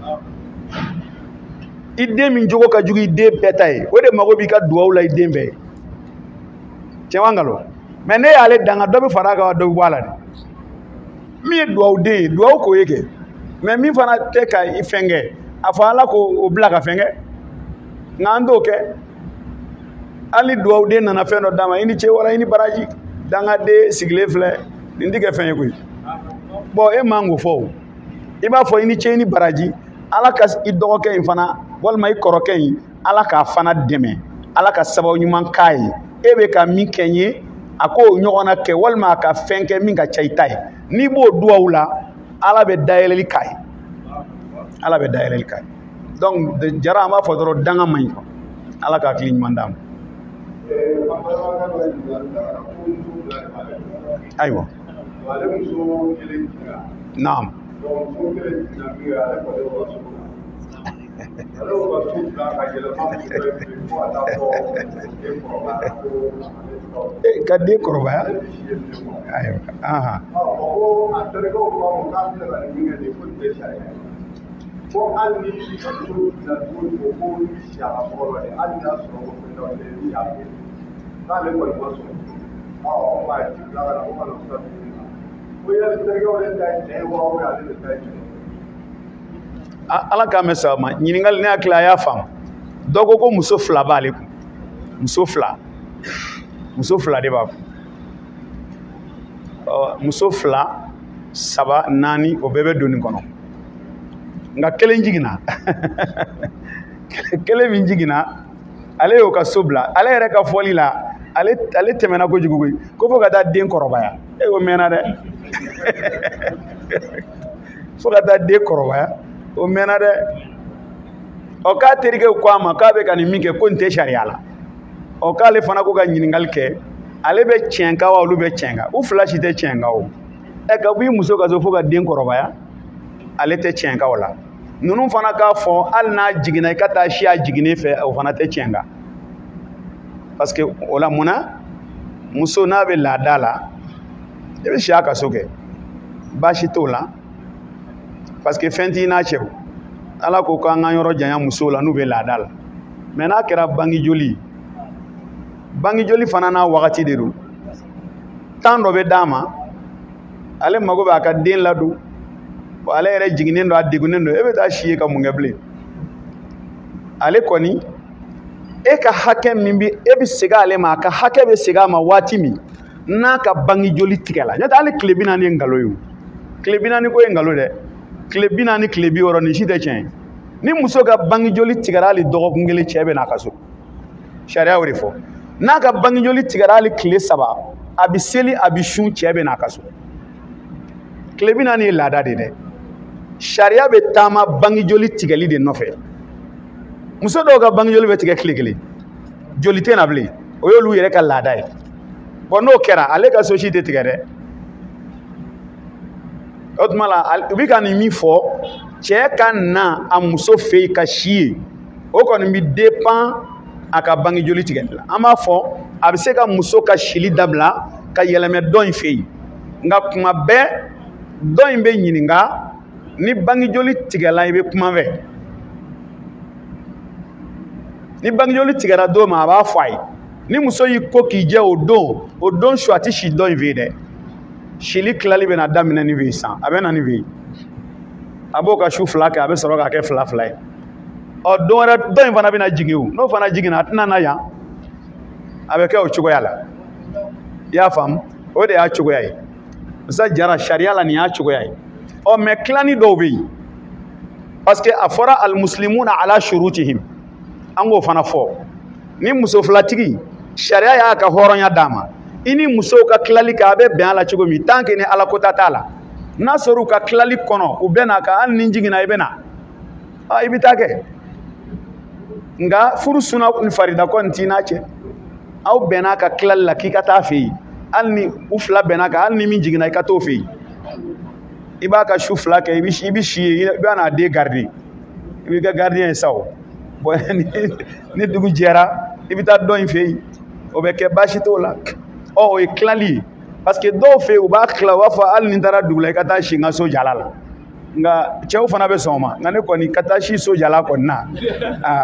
i den min jogo ka jugu i den bɛɛ ta ye o de mago b'i ka duwawu la i den bɛɛ ye tiɲɛ wa nkalon mais ne y'ale danga dɔ bɛ fara a kan wa dɔ bɛ bɔ a la de min ye duwawu den ye duwawu k'o ye kɛ mais min fana tɛ ka i fɛn kɛ a fɔ ala ko o bila ka fɛn kɛ nka an t'o kɛ hali duwawu den nana fɛn dɔ d'a ma i ni cɛ wala i ni baraji dangaden sigilen filɛ nin tɛ kɛ fɛn ye koyi bon e man k'o fɔ o i b'a fɔ i ni cɛ i ni baraji ala ka i dɔgɔkɛ in fana walima i kɔrɔkɛ in ala k'a fana dɛmɛ ala ka sababu ɲuman k'a ye e bɛ ka min kɛ n ye a k'o ɲɔgɔnna kɛ walima a ka fɛn kɛ min ka ca i ta ye n'i b'o duwawu la ala bɛ dayɛlɛli k'a ye ala bɛ dayɛlɛli k'a ye donc jara an b'a fɔ dɔrɔn danga man ɲi ala k'a hakili ɲuman d'a ma ayiwa naam ka den kɔrɔbaya ayiwa aha
ko hali ni si ka to la tuguni ko ko ni si a ka fɔlɔ ye hali n'a sɔrɔ ko fɛn dɔ bɛ yen ni y'a kɛ n'ale kɔni ma sɔn ɔ o b'a ye tila ka na o kana fura tuguni ko yali terikɛw de ta ye cɛ ye wa o ale de ta ye cɛ ye.
Ala k'an mɛn saba ma ɲininkali ne hakili a y'a faamu dɔ ko ko muso fila b'ale kun muso fila muso fila de b'a kun ɔ muso fila saba naani o bɛɛ bɛ don nin kɔnɔ. Nka kelen jiginna kelen min jiginna ale y'o ka so bila ale yɛrɛ ka fɔli la ale ale tɛmɛna kojugu koyi ko fo ka taa den kɔrɔbaya e o mɛnna dɛ fo ka taa den kɔrɔbaya o mɛnna dɛ ɔ k'a terikɛw ko a ma k'a bɛ ka nin min kɛ ko nin tɛ sariya la ɔ k'ale fana ko ka ɲininkali kɛ ale bɛ tiɲɛ kan wa olu bɛ tiɲɛ kan u fila si tɛ tiɲɛ kan o ɛ ka bɔ i muso ka so fo ka den kɔrɔbaya ale tɛ tiɲɛ kan o la. Ninnu fana k'a fɔ hali n'a jiginna i ka taa si a jiginnen fɛ o fana tɛ tiɲɛ kan parce que o la munna muso n'a bɛ laada la i bɛ si a ka so kɛ baasi t'o la parce que fɛn t'i n'a cɛ o Ala ko k'an ka yɔrɔ janya musow la n'u bɛ laada la mais n'a kɛra bangi joli bangi joli fana n'a wagati de don temps dɔ bɛ d'a ma ale mago bɛ a ka den ladon ale yɛrɛ jiginnen don a degunnen don e bɛ taa si ye ka mun kɛ bilen ale kɔni e ka hakɛ min bɛ e bɛ segin ale ma a ka hakɛ bɛ segin a ma waati min n'a ka bangi joli tigɛla n'o tɛ hali tile bi naani ye nkalon ye o tile bi naani ko ye nkalon dɛ tile bi naani tile bi wɔɔrɔ nin si tɛ tiɲɛ ye ni muso ka bangi joli tigɛra hali dɔgɔkun kelen cɛ bɛ n'a ka so sariya y'o de fɔ n'a ka bangi joli tigɛra hali tile saba a bɛ seli a bɛ sun cɛ bɛ n'a ka so tile bi naani ye laada de dɛ. Sariya bɛ taama bangi joli tigɛli de nɔfɛ muso dɔw ka bangi joli bɛ tigɛ tile kelen joli tɛ na bilen o y'olu yɛrɛ ka laada ye bon n'o kɛra ale ka so si tɛ tigɛ dɛ o tuma la u bɛ ka nin min fɔ cɛ ka na a muso fɛ yen ka si ye o kɔni bɛ dépend a ka bangi joli tigɛli la an b'a fɔ a bɛ se ka muso ka sili dabila ka yɛlɛmɛ dɔ in fɛ yen nka kuma bɛɛ dɔ in bɛ ɲininka ni bangi joli tigɛla i bɛ kuma fɛ ni bangi joli tigɛra don ma a b'a fɔ a ye ni muso y'i ko k'i jɛ o don o don su a tɛ si dɔ in fɛ yen dɛ sili tilali bɛ na daminɛ nin fɛ yen san a bɛ na nin fɛ yen a b'o ka su fila kɛ a bɛ sɔrɔ k'a kɛ fila fila ye ɔ don wɛrɛ dɔ in fana bɛ na jigin o n'o fana jiginna a tɛna na yan a bɛ kɛ o cogoya la i y'a faamu o de y'a cogoya ye musa jara sariya la nin y'a cogoya ye. ɔ mɛ tilani dɔw bɛ yen parce que a fɔra alimuslimuna ala shurutihim an k'o fana fɔ ni muso filatigi sariya y'a ka hɔrɔnya d'a ma i ni musow ka tilali kɛ a bɛ bɛn a la cogo min tant que ni ala kota t'a la n'a sɔrɔ u ka tilali kɔnɔ u bɛ na ka hali ni jiginna i bɛ na aa i bɛ taa kɛ nka furu suna ni farida kɔni t'i n'a cɛ aw bɛnna ka tilali la k'i ka taa fɛ yen hali ni u fila bɛnna kan hali ni min jiginna i ka t'o fɛ yen. I b'a ka su fila kɛ i bɛ si ye i b'a n'a den garder i b'i ka gardien ye sa o bon ni dugu jɛra i bɛ taa dɔ in fɛ yen o bɛ kɛ baasi t'o la ɔ o ye tilali ye parce que dɔw fɛ yen u b'a tila u b'a fɔ hali ni n taara dugu la i ka taa si n ka so jala la nka cɛw fana bɛ sɔn o ma nka ne kɔni ka taa si so jala kɔni na aa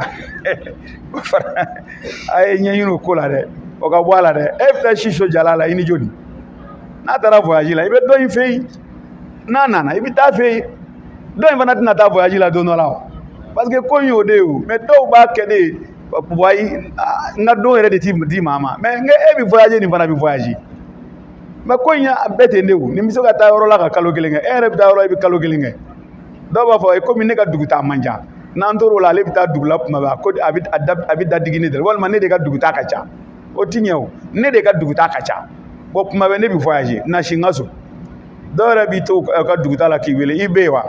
a ye ɲɛɲini o ko la dɛ o ka bɔ a la dɛ e bɛ taa si so jala la i ni joli n'a taara voyage la i bɛ dɔ in fɛ yen. N'a nana i bɛ taa fɛ yen dɔw in fana tɛna taa voyage la don dɔ la o parce que ko in y'o de ye o mais dɔw b'a kɛ de wayi n ka don yɛrɛ de ti di maa ma mais n e bɛ voyage nin fana bɛ voyage mais ko in a bɛɛ tɛ ne o nin bɛ se ka taa yɔrɔ la ka kalo kelen kɛ e yɛrɛ bɛ taa yɔrɔ i bɛ kalo kelen kɛ dɔw b'a fɔ komi ne ka dugu taa man ca n'an tor'o la ale bɛ taa dugu la kuma bɛɛ ko a bɛ a bɛ da digi ne de la walima ne de ka dugu taa ka ca o ti ɲɛ o ne de ka dugu taa ka ca bon kuma bɛɛ ne bɛ voyage na si n ka so. Dɔw yɛrɛ b'i to ka duguta la k'i wele i bɛ yen wa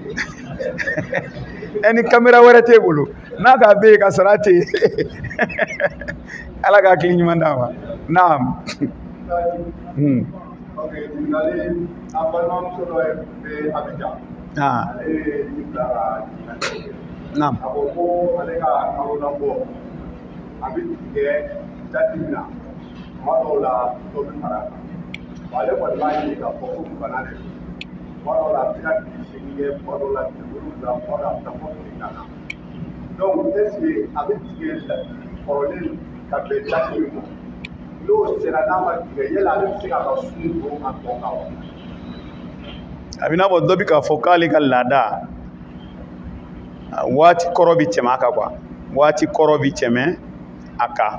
ɛ ni kamera wɛrɛ t'e bolo n'a ka bɛ yen ka sɔrɔ a tɛ yen ala ka hakili ɲuman d'a ma naam. naam
a ko ko ale ka kalo labɔ a bɛ tigɛ dati min na tuma dɔw la dɔ bɛ fara a kan wa ale kɔni b'a ɲini k'a fɔ ko bana de don tuma dɔw la a bɛ se ka tile seegin kɛ tuma dɔw la tile wolonwula tuma dɔw la a bɛ taa fɔ tile naani donc est ce que a bɛ tigɛ kɔrɔlen ka bɛn dati min ma n'o sera n'a ma tigɛ yala ale bɛ se k'a ka sun don a tɔ kan wa.
a bɛ n'a fɔ dɔ bɛ k'a fɔ k'ale ka laada waati kɔrɔ bɛ tɛmɛ a kan quoi waati kɔrɔ bɛ tɛmɛ a kan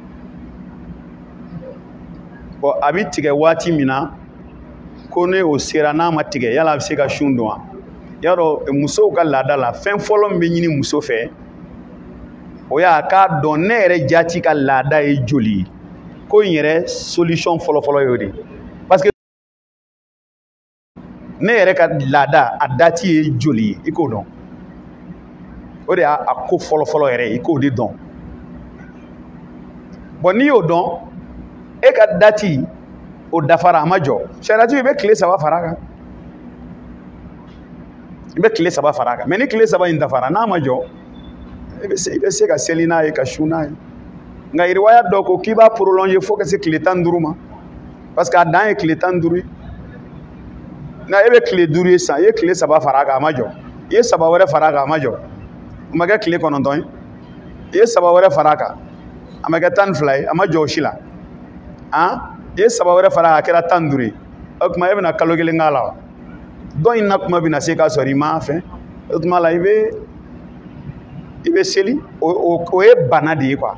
bon a bɛ tigɛ waati min na ko ne o sera n'a ma tigɛ yala a bɛ se ka sun don wa yarɔ musow ka laada la fɛn fɔlɔ min bɛ ɲini muso fɛ o y'a k'a dɔn ne yɛrɛ jaati ka laada ye joli ye ko in yɛrɛ solution fɔlɔfɔlɔ y'o de parce que ne yɛrɛ ka laada a dati ye joli ye i k'o dɔn o de y'a ko fɔlɔfɔlɔ yɛrɛ ye i k'o de dɔn bon n'i y'o dɔn e ka dati o dafara a ma jɔ sariyati i bɛ tile saba fara a kan i bɛ tile saba fara a kan mais ni tile saba in dafara n'a ma jɔ i bɛ se i bɛ se ka seli n'a ye ka sun n'a ye nka riwaya dɔ ko k'i b'a prolonger fo ka se tile tan ni duuru ma parce que a dan ye tile tan ni duuru ye nka e bɛ tile duuru ye sisan i ye tile saba fara a kan a ma jɔ i ye saba wɛrɛ fara a kan a ma jɔ o ma kɛ tile kɔnɔntɔn ye i ye saba wɛrɛ fara a kan a ma kɛ tan ni fila ye a ma jɔ o si la han i ye saba wɛrɛ fara a kan a kɛra tan ni duuru ye o tuma e bɛna kalo kelen k'a la wa dɔ in na kuma bɛna se k'a sɔrɔ i ma fɛn o tuma la i bɛ i bɛ seli o o ye bana de ye quoi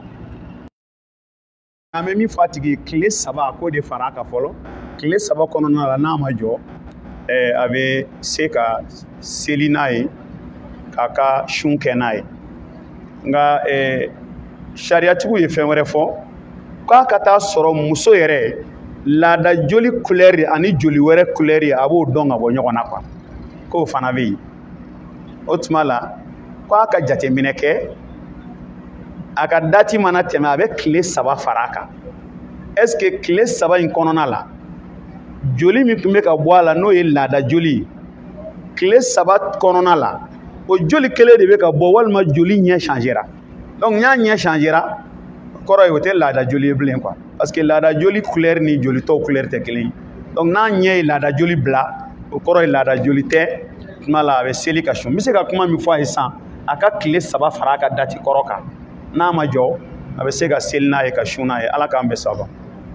an bɛ min fɔ a tigi ye tile saba k'o de fara a kan fɔlɔ tile saba kɔnɔna la n'a ma jɔ ɛɛ a bɛ se ka seli n'a ye k'a ka sun kɛ n'a ye nka ɛɛ sariyatigiw ye fɛn wɛrɛ fɔ k'a ka taa sɔrɔ muso yɛrɛ laada joli couleur ani joli wɛrɛ couleur a b'o dɔn ka bɔ ɲɔgɔn na quoi k'o fana bɛ yen o tuma la k'a ka jateminɛ kɛ a ka dati mana tɛmɛ a bɛ tile saba fara a kan est ce que tile saba in kɔnɔna la joli min tun bɛ ka bɔ a la n'o ye laada joli ye tile saba kɔnɔna la o joli kelen de bɛ ka bɔ walima joli ɲɛ changera donc n'a ɲɛ changera kɔrɔ ye o tɛ laada joli ye bilen quoi parce que laada joli couleur ni joli tɔw couleur tɛ kelen ye donc n'a ɲɛ ye laada joli bila o kɔrɔ ye laada joli tɛ tuma la a bɛ seli ka sun n bɛ se ka kuma min fɔ a ye sisan a ka tile saba fara a ka dati kɔrɔ kan n'a ma jɔ a bɛ se ka seli n'a ye ka sun n'a ye ala k'an bɛɛ saba.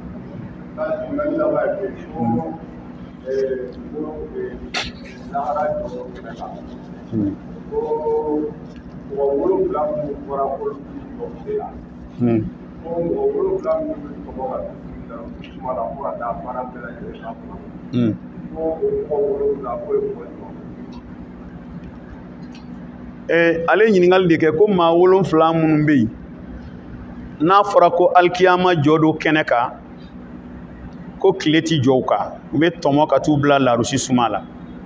ale ɲininkali de kɛ ko maa wolonfila minnu bɛ yen n'a fɔra ko alikiyama jɔ don kɛnɛ kan ko tile ti jɔ u kan u bɛ tɔmɔ ka t'u bila larusi suma la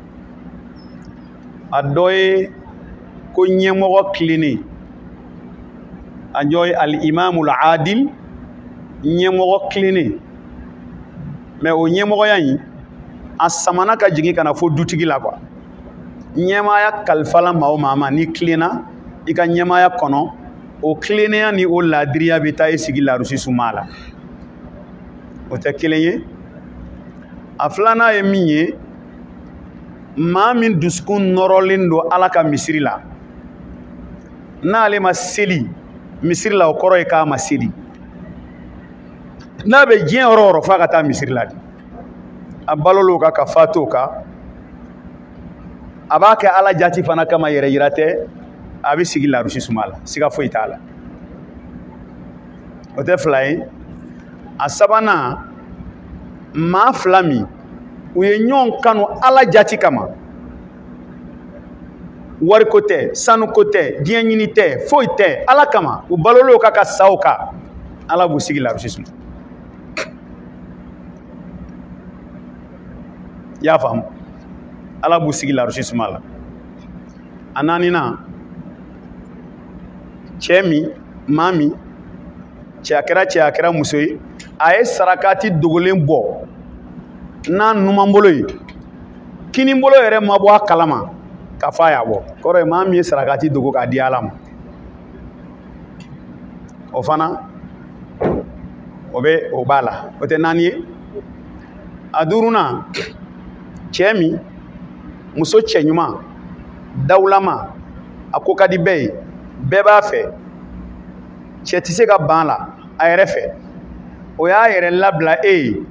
a dɔ ye ko ɲɛmɔgɔ tilennen a dɔ ye alimamul adil ɲɛmɔgɔ tilennen mɛ o ɲɛmɔgɔya in a samana ka jigin ka na fo dutigi la quoi ɲɛmaaya kalifala maa o maa ma ni tilenna i ka ɲɛmaaya kɔnɔ o tilennenya ni o laadiriya bɛ taa i sigi larusi suma la o tɛ kelen ye a filanan ye min ye maa min dusukun nɔrɔlen don ala ka misiri la n'ale ma seli misiri la o kɔrɔ ye k'a ma seli n'a bɛ diɲɛ yɔrɔ o yɔrɔ f'a ka taa misiri la de a balol'o kan ka faat'o kan a b'a kɛ ala jati fana kama yɛrɛ yira tɛ a bɛ sigi larusi suma la siga foyi t'a la o tɛ fila ye a sabanan maa fila min u ye ɲɔgɔn kanu ala jati kama wariko tɛ sanuko tɛ diɲɛ ɲini tɛ foyi tɛ ala kama u balol'o kan ka sa o kan ala b'u sigi larusi suma i y'a faamu ala b'u sigi larusi suma la a naaninan cɛ min maa min cɛ a kɛra cɛ a kɛra muso ye a ye sarakati dogolen bɔ n'a numan bolo ye kini bolo yɛrɛ ma bɔ a kalama ka fa y'a bɔ kɔrɔ ye maa min ye sarakati dogo k'a di Ala ma o fana o bɛ o b'a la o tɛ naani ye a duurunan cɛ min muso cɛ ɲuman dawulama a ko ka di bɛɛ ye bɛɛ b'a fɛ cɛ tɛ se ka ban la a yɛrɛ fɛ o y'a yɛrɛ labila e ye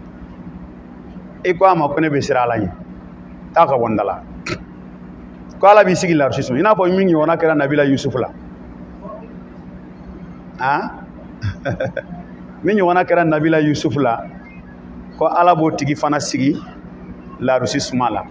e ko a ma ko ne bɛ siran Ala ɲɛ taa ka bɔ n da la ko Ala b'i sigi larusi sɔn i n'a fɔ min ɲɔgɔnna kɛra Nabila Yusufu la han min ɲɔgɔnna kɛra Nabila Yusufu la ko Ala b'o tigi fana sigi larusi suma la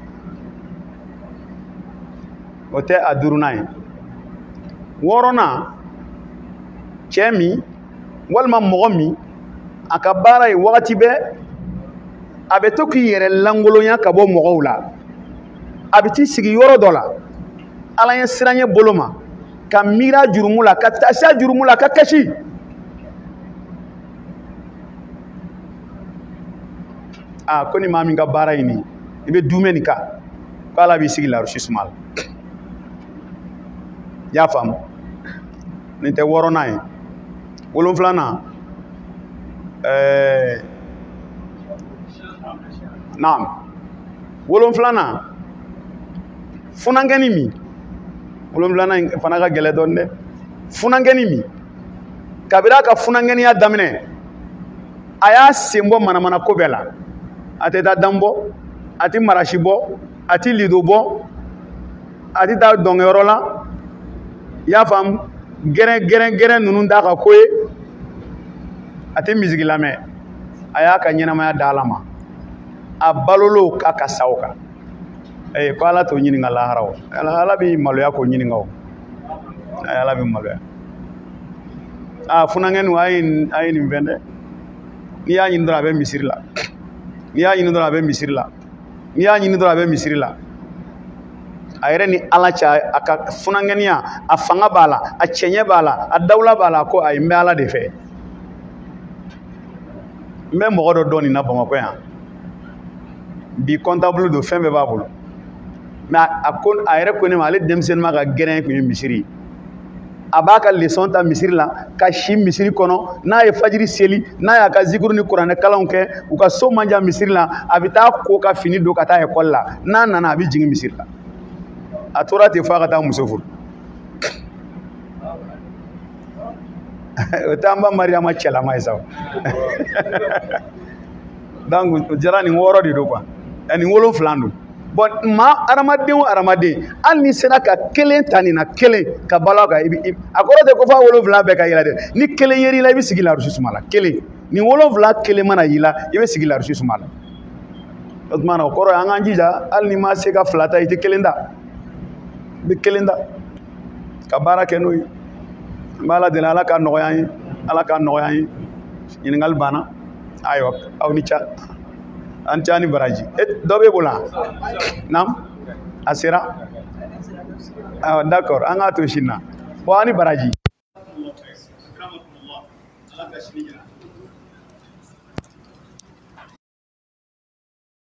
o tɛ a duurunan ye wɔɔrɔnan cɛ min walima mɔgɔ min a ka baara ye wagati bɛɛ a bɛ to k'i yɛrɛ langolonya ka bɔ mɔgɔw la a bɛ t'i sigi yɔrɔ dɔ la Ala ɲɛ siranɲɛ bolo ma ka miira jurumu la ka taasiya jurumu la ka kasi a ko ni maa min ka baara ye nin i bɛ dumuni nin kan ko Ala b'i sigi larusi suma la i y'a faamu nin tɛ wɔɔrɔnan ye wolonfilanan ɛɛ naam wolonfilanan funankɛni min wolonfilanan fana ka gɛlɛn dɔɔnin dɛ funankɛni min kabini a ka funankɛniya daminɛ a y'a sen bɔ manamana ko bɛɛ la a tɛ taa dan bɔ a tɛ marasi bɔ a tɛ lido bɔ a tɛ taa dɔnkɛyɔrɔ la i y'a faamu gɛrɛn gɛrɛn gɛrɛn ninnu d'a ka ko ye a tɛ misigi lamɛn a y'a ka ɲɛnamaya da Ala ma a balolo k'a ka sa o kan ee ko Ala t'o ɲininka lahara o Ala b'i maloya k'o ɲininka o Ala b'i maloya a funankɛniw a ye a ye nin fɛn dɛ n'i y'a ɲini dɔrɔn a bɛ misiri la n'i y'a ɲini dɔrɔn a bɛ misiri la n'i y'a ɲini dɔrɔn a bɛ misiri la a yɛrɛ ni Ala cɛ a ka funankɛniya a fanga b'a la a cɛɲɛ b'a la a dawula b'a la ko ayi n bɛ Ala de fɛ n bɛ mɔgɔ dɔ dɔn nin na Bamakɔ yan bi comptable don fɛn bɛɛ b'a bolo mais a ko a yɛrɛ ko ne ma ale denmisɛnnin ka gɛrɛn kun ye misiri a b'a ka leçon ta misiri la ka si misiri kɔnɔ n'a ye fajiri seli n'a y'a ka zikuru ni kuranɛ kalanw kɛ u ka so man jan misiri la a bɛ taa ko ka fini don ka taa école la n'a nana a bɛ jigin misiri la a tora ten f'a ka taa muso furu o tɛ an ba Mariyama cɛlama ye sa donc o jara nin wɔɔrɔ de don quoi nin wolonfila don bon maa hadamaden o hadamaden hali ni sera ka kelen ta nin na kelen ka balo a kan a kɔrɔ tɛ ko f'a wolonfila bɛɛ ka yɛlɛ dɛ ni kelen yer'i la i bɛ sigi larusi suma la kelen nin wolonfila kelen mana y'i la i bɛ sigi larusi suma la o tuma na o kɔrɔ ye an k'an jija hali ni ma se ka fila ta i tɛ kelen ta i bɛ kelen ta ka baara kɛ n'o ye n bɛ Ala deli Ala ka nɔgɔya an ye Ala ka nɔgɔya an ye ɲininkali banna ayiwa aw ni ca an ca ni baraji dɔ b'e bolo naam a sera ah d'accord an k'a to sini na bon an ni baraji